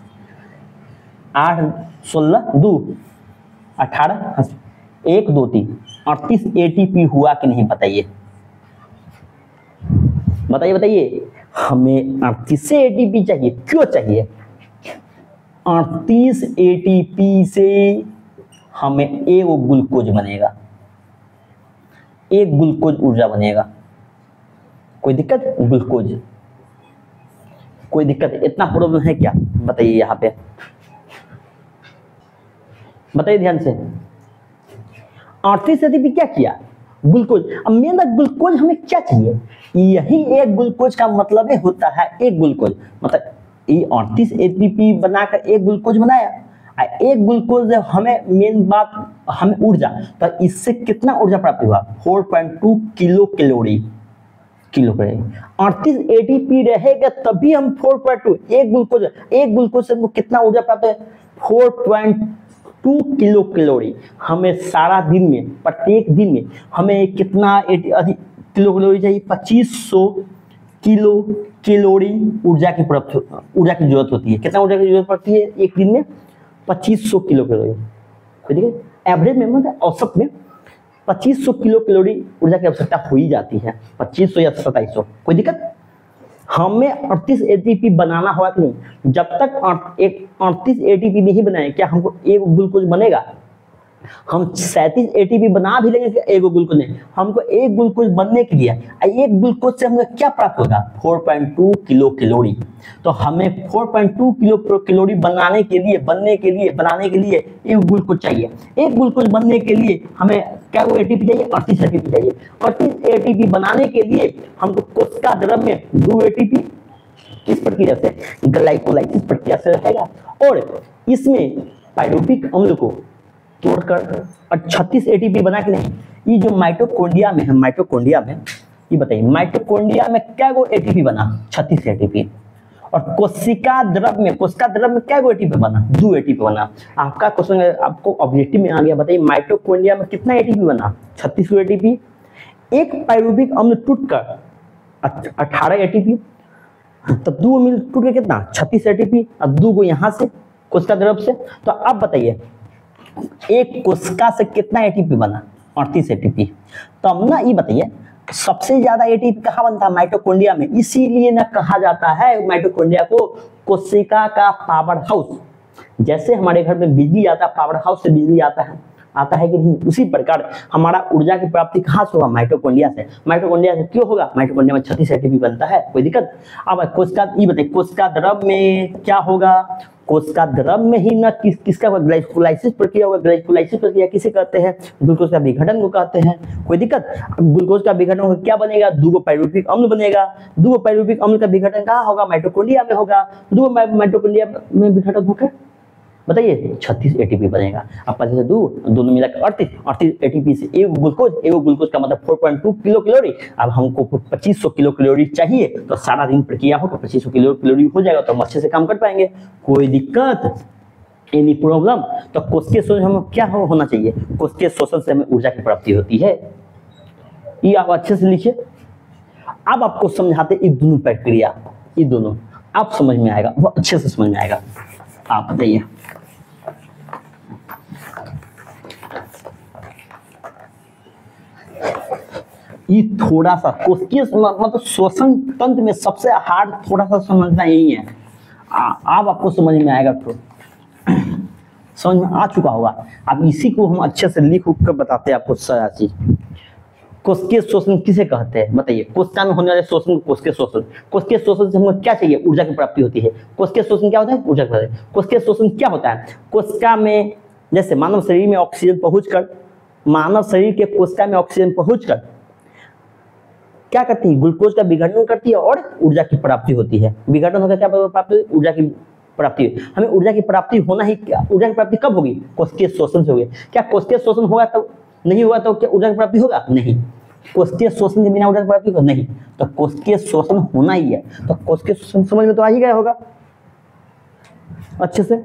8 16 2 18 1 2 3 38 एटीपी हुआ कि नहीं? बताइए बताइए बताइए। हमें 38 एटीपी चाहिए। क्यों चाहिए? 38 एटीपी से हमें एक ग्लूकोज बनेगा, एक ग्लूकोज ऊर्जा बनेगा। कोई दिक्कत? ग्लूकोज कोई दिक्कत? इतना प्रॉब्लम है क्या? बताइए यहाँ पे, बताइए ध्यान से। 38 एटीपी क्या किया? ग्लूकोज। अब मेन ग्लूकोज हमें क्या चाहिए? यही एक ग्लूकोज का मतलब होता है, एक ग्लूकोज मतलब ये 38 एटीपी बनाकर एक ग्लूकोज बनाया। एक ग्लूकोज हमें मेन बात, हमें ऊर्जा, तो इससे कितना ऊर्जा प्राप्त हुआ? 4.2 किलो कैलोरी। 38 एटीपी रहेगा तभी हम 4.2, एक ग्लूकोज से हमको कितना ऊर्जा प्राप्त है? 4.2 किलो कैलोरी। हमें सारा दिन में, प्रत्येक दिन में हमें कितना किलो कैलोरी चाहिए? 2500 किलो कैलोरी ऊर्जा की जरूरत होती है। कितना ऊर्जा की जरूरत पड़ती है एक दिन में? 2500 किलो कैलोरी। ठीक है, एवरेज में मतलब औसत में 2500 किलो कैलोरी ऊर्जा की आवश्यकता हो ही जाती है, 2500 या 2700। कोई दिक्कत? हमें 38 एटीपी बनाना होगा कि नहीं? जब तक 38 एटीपी नहीं बनाए, क्या हमको एक ग्लूकोज बनेगा? हम 37 एटीपी बना भी लेंगे, एक ग्लूकोज नहीं। हमको एक ग्लूकोज बनने के लिए एक ग्लूकोज से हमको क्या प्राप्त होगा? 4.2 किलो कैलोरी। तो हमें 4.2 किलो कैलोरी बनाने के लिए एक ग्लूकोज चाहिए। एक ग्लूकोज बनने के लिए हमें क्या एटीपी चाहिए? 38 एटीपी चाहिए। 38 एटीपी बनाने के लिए हमको कोशिका द्रव में 2 एटीपी किस प्रक्रिया से? ग्लाइकोलाइसिस प्रक्रिया से रहेगा। और इसमें पायरुविक अम्ल को तोड़कर और 36 एटीपी बना के नहीं। ये जो माइटोकॉन्ड्रिया में है, माइटोकॉन्ड्रिया में ये बताइए, माइटोकॉन्ड्रिया में क्या गो एटीपी बना? 36 एटीपी। और कोशिका द्रव में क्या गो एटीपी बना? 2 एटीपी बना। आपका क्वेश्चन आपको ऑब्जेक्टिव में आ गया। बताइए, माइटोकॉन्ड्रिया में कितना एटीपी बना? 36 एटीपी। एक पायरुविक अम्ल टूटकर 18 एटीपी, तो 2 मिल टूट के कितना? 36 एटीपी। अब 2 गो यहाँ से कोशिका द्रव से। तो अब बताइए, एक कोशिका से कितना एटीपी बना? 38 एटीपी। तो अब ना ये बताइए, सबसे ज्यादा एटीपी कहाँ बनता है? माइटोकॉन्ड्रिया में। इसीलिए ना कहा जाता है माइटोकॉन्ड्रिया को कोशिका का पावर हाउस। जैसे हमारे घर में बिजली आता है, पावर हाउस से बिजली आता है कि नहीं? उसी प्रकार हमारा ऊर्जा की प्राप्ति कहाँ से होगा? माइटोकॉन्ड्रिया से। माइटोकॉन्ड्रिया से क्यों होगा? माइटोकॉन्ड्रिया में 36 एटीपी बनता है। कोई दिक्कत? अब कोशिका ये बताइए, कोशिका द्रव में क्या होगा? कोशिका द्रव में ही ना किसका ग्लाइकोलाइसिस प्रक्रिया होगा। ग्लाइकोलाइसिस प्रक्रिया किसे कहते हैं? ग्लूकोज का विघटन को कहते हैं। कोई दिक्कत? ग्लूकोज का विघटन होकर क्या बनेगा? 2 पायरुविक अम्ल बनेगा। 2 पायरुविक अम्ल का विघटन कहाँ होगा? माइटोकॉन्ड्रिया में होगा। 2 माइटोकॉन्ड्रिया में विघटन होकर बताइए 36 एटीपी बनेगा। अब 5 से 2 दोनों मिलाकर 38 एटीपी से एक ग्लूकोज का मतलब 4.2 किलो कैलोरी। अब हमको 2500 किलो कैलोरी चाहिए, तो सारा दिन प्रक्रिया होगा, 2500 किलो कैलोरी हो जाएगा, तो हम अच्छे से काम कर पाएंगे। कोई दिक्कत? Any problem? तो कोशिकीय शोषण हमें क्या होना चाहिए? कोशिकीय शोषण से हमें ऊर्जा की प्राप्ति होती है। ये आप अच्छे से लिखिए। अब आपको समझाते ये दोनों प्रक्रिया, ये दोनों आप समझ में आएगा, वो अच्छे से समझ में आएगा। आप बताइए, ये थोड़ा सा कोशिकीय मतलब श्वसन तंत्र में सबसे हार्ड थोड़ा सा समझना यही है। अब आपको समझ में आएगा, तो समझ में आ चुका होगा। अब इसी को हम अच्छे से लिख उठ कर बताते हैं आपको सारा चीज। कोशिकीय श्वसन किसे कहते हैं बताइए? कोशिका में होने वाले श्वसन को कोशिकीय श्वसन। कोशिकीय श्वसन से हमको क्या चाहिए? ऊर्जा की प्राप्ति होती है। कोशिकीय श्वसन क्या होता है? ऊर्जा की प्राप्ति। कोशिकीय श्वसन क्या होता है? कोशिका में जैसे मानव शरीर में ऑक्सीजन पहुंचकर, मानव शरीर के कोशिका में ऑक्सीजन पहुंचकर क्या करती है? ग्लूकोज का विघटन करती है और ऊर्जा की प्राप्ति होती है। विघटन होकर क्या प्राप्ति? ऊर्जा की प्राप्ति। हमें ऊर्जा की प्राप्ति होना ही, ऊर्जा की प्राप्ति कब होगी? कोशिकीय श्वसन से होगी। क्या कोशिकीय श्वसन होगा तो नहीं होगा तो क्या ऊर्जा की प्राप्ति होगा? नहीं। कोशिकीय श्वसन के बिना ऊर्जा की प्राप्ति होगा? नहीं। तो कोशिकीय श्वसन होना ही है। तो कोशिकीय श्वसन समझ में तो आ ही गया होगा अच्छे से।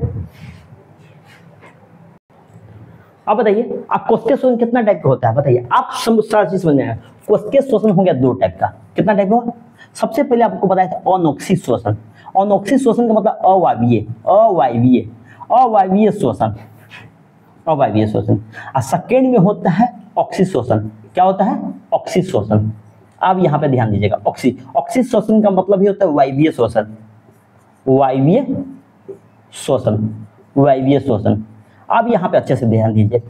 अब बताइए आप कोशिकीय श्वसन कितना टाइप का होता है बताइए? आप सारा चीज समझ में आएगा। कोशिकीय श्वसन हो गया दो टाइप का। कितना टाइप का? सबसे पहले आपको बताया था अनोक्सी श्वसन। अनोक्सी श्वसन का मतलब अवायवीय, अवायवीय, अवायवीय श्वसन, अवायवीय श्वसन। और सेकेंड में होता है ऑक्सी श्वसन। क्या होता है? ऑक्सी श्वसन। अब यहाँ पे ध्यान दीजिएगा, ऑक्सी, ऑक्सी श्वसन का मतलब ही होता है वायवीय श्वसन, वायवीय श्वसन, वायवीय श्वसन। अब यहाँ पे अच्छे से ध्यान दीजिए।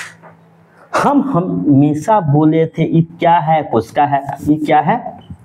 हम हमेशा बोले थे ये क्या है? कोशिका है। ये क्या है?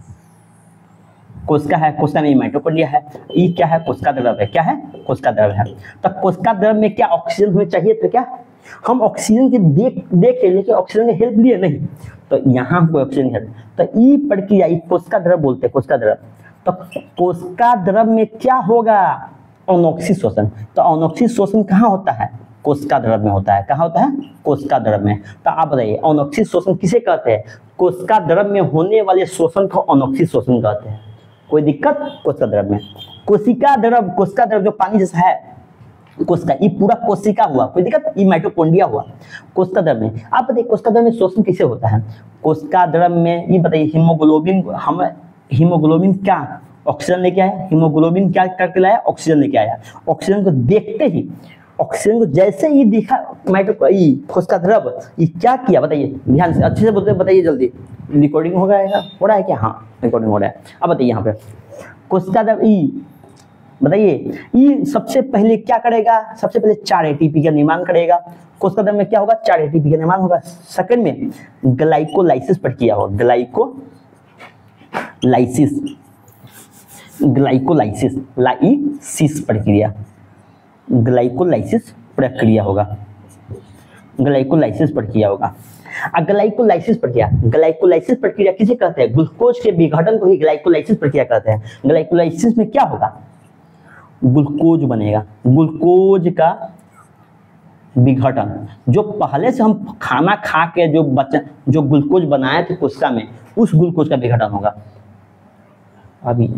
कोशिका है। कोशिका में माइटोकॉन्ड्रिया है। ये क्या है? कोशिका द्रव है। क्या है? कोशिका द्रव है। तो कोशिका द्रव में क्या ऑक्सीजन हमें चाहिए था? क्या हम ऑक्सीजन की देखे लेकिन ऑक्सीजन की हेल्प लिए नहीं, तो यहाँ हमको ऑक्सीजन हेल्प। तो ये प्रक्रिया कोशिका द्रव बोलते हैं, कोशिका द्रव। तो कोशिका द्रव में क्या होगा? अनोक्सी श्वसन। तो अनोक्सी श्वसन कहाँ होता है? कोशिका द्रव में होता है। कहाँ होता है? कोशिका द्रव में। तो आप बताइए अनोक्सी श्वसन किसे कहते हैं? कोशिका द्रव में होने वाले श्वसन को अनोक्सी श्वसन कहते हैं। कोई दिक्कत? कोशिका द्रव में, कोशिका द्रव, कोशिका द्रव जो पानी जैसा है, कोशिका, ये पूरा कोशिका हुआ, कोई दिक्कत? ये माइटोकॉन्ड्रिया हुआ कोशिका द्रव में। आप बताइए कोशिका द्रव में श्वसन किसे होता है? कोशिका द्रव में ये बताइए हीमोग्लोबिन, हम हीमोग्लोबिन क्या ऑक्सीजन लेके आया? हीमोग्लोबिन क्या करके लाया? ऑक्सीजन लेके आया। ऑक्सीजन को देखते ही, ऑक्सीजन को जैसे ही दिखा कोशिका द्रव, ये क्या किया बताइए? ध्यान से अच्छे से बोलते बताइए जल्दी। रिकॉर्डिंग हो रहा है क्या? हाँ रिकॉर्डिंग हो रहा है। अब बताइए यहाँ पे कोशिका द्रव बताइए ये सबसे पहले क्या करेगा? सबसे पहले 4 एटीपी का निर्माण करेगा। कोशिका द्रव में क्या होगा? 4 एटीपी का निर्माण होगा। सेकंड में ग्लाइकोलाइसिस प्रक्रिया होगा, ग्लाइकोलाइसिस, ग्लाइकोलाइसिस, लाइसिस प्रक्रिया, ग्लाइकोलाइसिस प्रक्रिया होगा, ग्लाइकोलाइसिस प्रक्रिया होगा। ग्लाइकोलाइसिस प्रक्रिया, ग्लाइकोलाइसिस प्रक्रिया किसे कहते हैं? ग्लूकोज के विघटन को ही ग्लाइकोलाइसिस प्रक्रिया कहते हैं। ग्लाइकोलाइसिस में क्या होगा? ग्लूकोज बनेगा, ग्लूकोज का विघटन। जो पहले से हम खाना खा के जो ग्लूकोज बनाए थे कोशिका में, उस ग्लूकोज का विघटन होगा। अभी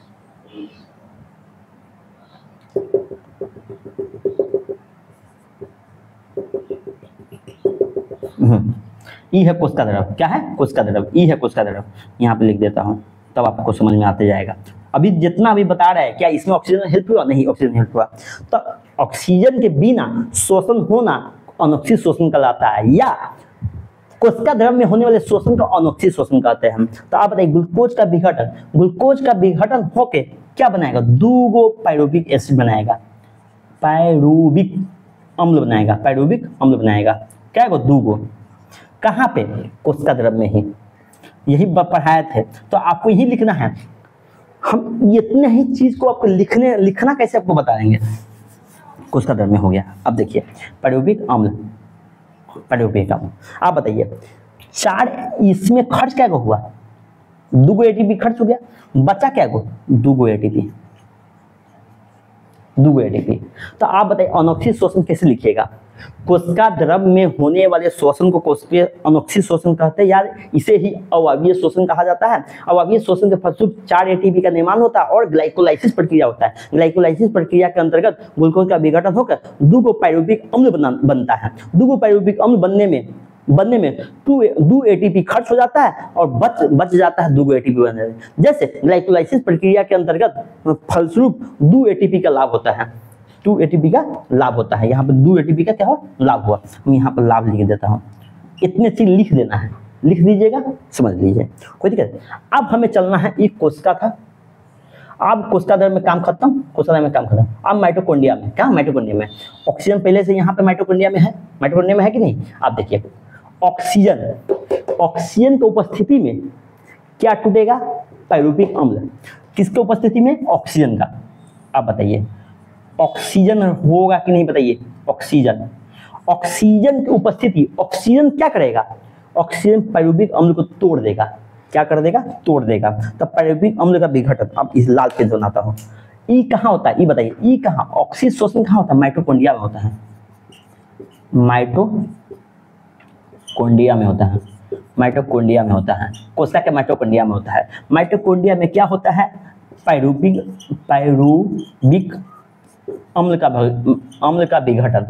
ई है कोशिका द्रव। क्या है? कोशिका द्रव। ई है कोशिका द्रव। यहाँ पे लिख देता हूँ तब आपको समझ में आते जाएगा। अभी जितना भी बता रहा है क्या इसमें ऑक्सीजन हेल्प हुआ? नहीं, ऑक्सीजन हेल्प हुआ। तो ऑक्सीजन के बिना श्वसन होना अनोक्सी श्वसन कहलाता है, या कोशिका द्रव में होने वाले श्वसन को अनोक्सी श्वसन कहते हैं हम। तो आप बताइए ग्लूकोज का विघटन, ग्लूकोज का विघटन होके क्या बनाएगा? 2 पायरुविक एसिड बनाएगा, पायरुविक अम्ल बनाएगा, पायरुविक अम्ल बनाएगा। क्या है? 2। कहाँ पे? कोशिका द्रव में ही। यही पढ़ाए थे, तो आपको यही लिखना है। हम इतने ही चीज को आपको लिखना कैसे आपको बताएंगे। कोशिका द्रव में हो गया। अब देखिए पायरुविक अम्ल, पायरुविक अम्ल। आप बताइए 4 इसमें खर्च क्या हुआ? 2 एटीपी खर्च हो गया, बचा क्या? 2 एटीपी, 2 एटीपी। तो आप बताइए अनोक्सी श्वसन कैसे लिखिएगा? कोशिका द्रव में होने वाले श्वसन को कोशिकीय अनोक्सी श्वसन कहते हैं यार। इसे ही अवायवीय श्वसन कहा जाता है। अवायवीय श्वसन के फलस्वरूप 4 एटीपी का निर्माण होता है और ग्लाइकोलाइसिस प्रक्रिया होता है। ग्लाइकोलाइसिस प्रक्रिया के अंतर्गत ग्लूकोज का विघटन होकर 2 पायरुविक अम्ल बनता है। 2 पायरुविक अम्ल बनने में 2 एटीपी खर्च हो जाता है और बच जाता है 2 एटीपी बनने में। जैसे ग्लाइकोलाइसिस प्रक्रिया के अंतर्गत फलस्वरूप 2 एटीपी का लाभ होता है, 2 एटीपी का लाभ होता है। यहाँ पे 2 एटीपी का क्या हो? लाभ हुआ। मैं यहाँ पर लाभ लिख देता हूँ। इतने चीज लिख देना है, लिख दीजिएगा, समझ लीजिए, कोई दिक्कत नहीं। अब हमें चलना है, एक कोशिका था, अब कोशिका द्रव्य में काम खत्म, कोशिका द्रव्य में काम खत्म। अब माइटोकॉन्ड्रिया में, क्या माइटोकॉन्ड्रिया में ऑक्सीजन पहले से यहाँ पे माइटोकॉन्ड्रिया में है, माइटोकॉन्ड्रिया में है कि नहीं। आप देखिए ऑक्सीजन की उपस्थिति में क्या टूटेगा, पाइरुविक अम्ल। किसके उपस्थिति में, ऑक्सीजन का। आप बताइए ऑक्सीजन होगा कि नहीं, बताइए ऑक्सीजन की उपस्थिति, ऑक्सीजन क्या करेगा, ऑक्सीजन पाइरुविक अम्ल को तोड़ देगा, क्या कर देगा, तोड़ देगा। तब पाइरुविक अम्ल का विघटन, अब इस लाल पेन बनाता हूं, ई कहाँ होता है, ई बताइए, ई कहाँ, ऑक्सीजन शोषण कहाँ होता है, माइटोकॉन्ड्रिया में होता है, माइटोकॉन्ड्रिया में होता है, माइटोकॉन्ड्रिया में होता है, कोशिका के माइटोकॉन्ड्रिया में होता है। माइटोकॉन्ड्रिया में क्या होता है, पाइरुविक अम्ल का विघटन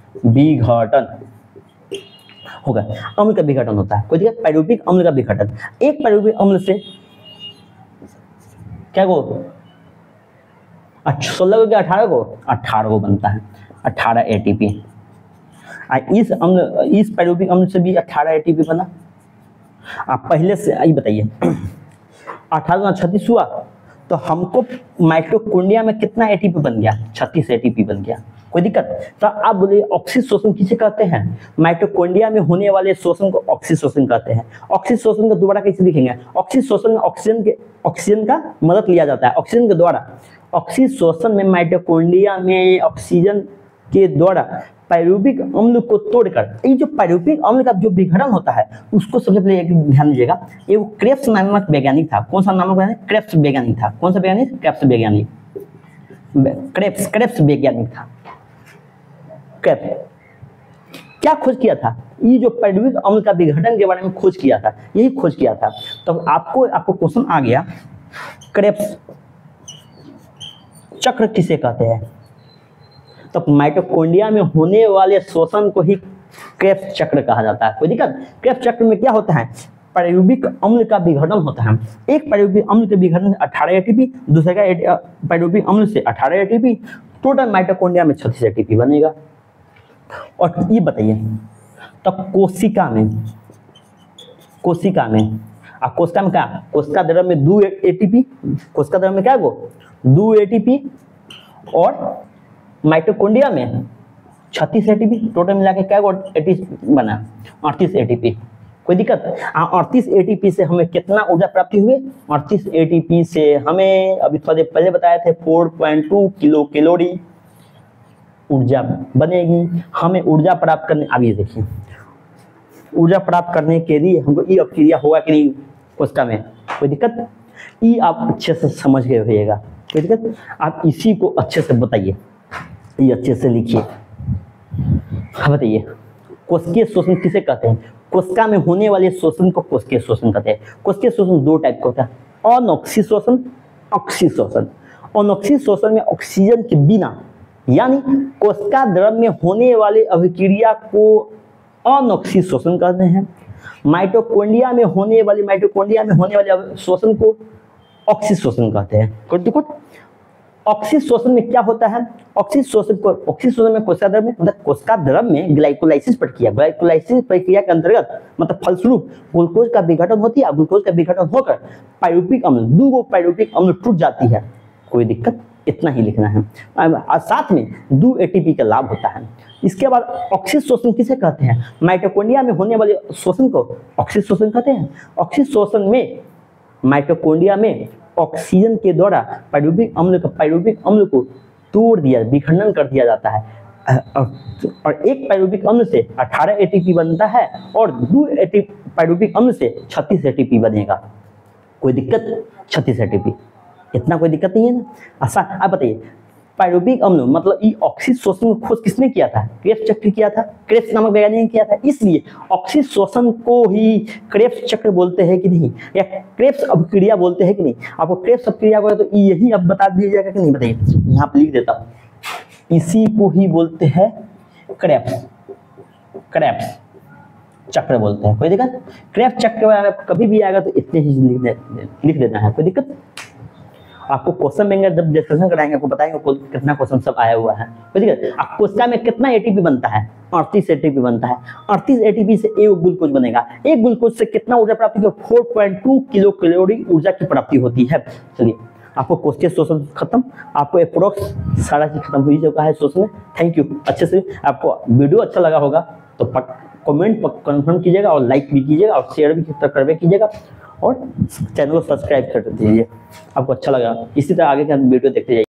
होगा, अम्ल का विघटन होता है, कोई दिक्कत, पाइरुविक अम्ल का विघटन। एक पाइरुविक अम्ल से क्या को 16 को क्या 18 को बनता है, 18 एटीपी। इस पाइरुविक अम्ल से भी 18 एटीपी बना। आप पहले से आई बताइए 1836 हुआ तो हमको माइटोकॉन्ड्रिया में कितना एटीपी बन गया, 36 एटीपी बन गया, कोई दिक्कत। तो आप बोलिए ऑक्सीजन शोषण किसे कहते हैं, माइटोकॉन्ड्रिया में होने वाले शोषण को ऑक्सीजन शोषण कहते हैं। ऑक्सीजन शोषण को दोबारा कैसे लिखेंगे, ऑक्सीजन शोषण में ऑक्सीजन का मदद लिया जाता है, ऑक्सीजन के द्वारा। ऑक्सीजन शोषण में माइटोकॉन्ड्रिया में ऑक्सीजन के द्वारा पाइरुविक अम्ल को तोड़कर, ये जो पाइरुविक अम्ल का जो विघटन होता है उसको सबसे पहले एक ध्यान दीजिएगा, ये वो क्रेब्स नामक वैज्ञानिक था। कौन सा नामक वैज्ञानिक, क्रेब्स वैज्ञानिक था। कौन सा वैज्ञानिक, क्रेब्स वैज्ञानिक, क्रेब्स वैज्ञानिक था। क्या खोज किया था, ये जो पाइरुविक अम्ल का विघटन के बारे में खोज किया था, यही खोज किया था। तो आपको क्वेश्चन आ गया, क्रेब्स चक्र किसे कहते हैं, तो माइटोकॉन्ड्रिया में होने वाले शोषण को ही क्रेब्स चक्र कहा जाता है, कोई दिक्कत। क्रेब्स चक्र में क्या होता है, पाइरुविक अम्ल का विघटन होता है। एक पाइरुविक अम्ल के विघटन से 18 एटीपी, दूसरे का पाइरुविक अम्ल से 18 एटीपी, टोटल माइटोकॉन्ड्रिया में 36 एटीपी बनेगा। और ये बताइए तो कोशिका में क्या, कोशिका द्रव्य में 2 एटीपी, कोशिका द्रव्य में क्या गो 2 एटीपी, और माइटोकॉन्ड्रिया में 36 एटीपी, टोटल मिला के क्या गो 80 बना, 38 एटीपी, कोई दिक्कत। 38 एटीपी से हमें कितना ऊर्जा प्राप्ति हुई, 38 एटीपी से हमें अभी थोड़ा देर पहले बताए थे 4.2 किलो कैलोरी ऊर्जा बनेगी। हमें ऊर्जा प्राप्त करने, अब ये देखिए ऊर्जा प्राप्त करने के लिए हमको ये अपक्रिया होगा कि नहीं कोशिका में, कोई दिक्कत। ये आप अच्छे से समझ गए होइएगा, कोई दिक्कत। आप इसी को अच्छे से बताइए, ये अच्छे से लिखिए। हाँ बताइए कोशिकीय शोषण किसे कहते हैं, कोशिका में होने वाले शोषण को कोशिकीय शोषण कहते हैं। कोशिकीय शोषण 2 टाइप का होता है, अनोक्सी शोषण, ऑक्सी शोषण। अनोक्सी शोषण में ऑक्सीजन के बिना, यानी कोशिका द्रव्य में होने वाले अभिक्रिया को अनोक्सी शोषण कहते हैं। माइटोकॉन्ड्रिया में होने वाले शोषण को ऑक्सी शोषण कहते हैं। ऑक्सी शोषण में क्या होता है, ऑक्सी शोषण में कोशिका द्रव्य में, मतलब कोशिका द्रव्य में ग्लाइकोलाइसिस प्रक्रिया के अंतर्गत, मतलब फलस्वरूप ग्लूकोज का विघटन होती है। ग्लूकोज का विघटन होकर पाइरुविक अम्ल, 2 पाइरुविक अम्ल टूट जाती है, कोई दिक्कत। इतना ही लिखना है, और साथ में 2 एटीपी का लाभ होता है। इसके बाद ऑक्सीजन शोषण किसे कहते हैं, माइटोकॉन्ड्रिया में होने वाले शोषण को ऑक्सीजन शोषण कहते हैं। ऑक्सीजन शोषण में माइटोकॉन्ड्रिया में ऑक्सीजन के द्वारा पाइरुविक अम्ल को तोड़ दिया, विखंडन कर दिया जाता है, और एक पाइरुविक अम्ल से 18 एटीपी बनता है, और 2 पाइरुविक अम्ल से 36 एटीपी बनेगा, कोई दिक्कत। 36 एटीपी, इतना कोई दिक्कत नहीं है ना, आसान। आप बताइए पाइरुविक अम्ल मतलब ये ऑक्सीजन शोषण की खोज किसने किया था, क्रेब्स चक्र किया था, क्रेब्स नामक वैज्ञानिक ने किया था। इसलिए ऑक्सीजन शोषण को ही क्रेब्स चक्र बोलते हैं कि नहीं, या क्रेब्स अपक्रिया बोलते हैं कि नहीं। आपको क्रेब्स अपक्रिया को तो यही अब बता दिया जाएगा कि नहीं, बताइए। यहाँ पे लिख देता हूँ, इसी को ही बोलते हैं क्रेब्स चक्र बोलते हैं, कोई दिक्कत। क्रेब्स चक्र कभी भी आएगा तो इतने ही लिख देना है, कोई दिक्कत। आपको क्वेश्चन देंगे, जब डिस्कशन कराएंगे आपको बताएंगे कितना क्वेश्चन सब आया हुआ है, कोई दिक्कत। आप कोशिका में कितना एटीपी बनता है, 38 एटीपी बनता है। 38 एटीपी से एक ग्लूकोज बनेगा। एक ग्लूकोज से कितना ऊर्जा प्राप्ति होती है? 4.2 किलो कैलोरी ऊर्जा की प्राप्ति होती है। चलिए आपको क्वेश्चन सोल्यूशन खत्म, आपको अप्रोक्स सारा चीज खत्म हो चुका है सोल्यूशन में। Thank you. अच्छे से आपको वीडियो अच्छा लगा होगा तो कमेंट कंफर्म कीजिएगा और लाइक भी कीजिएगा और शेयर भी करवे कीजिएगा और चैनल को सब्सक्राइब कर दीजिए। आपको अच्छा लगा, इसी तरह आगे का वीडियो देखते जाइए।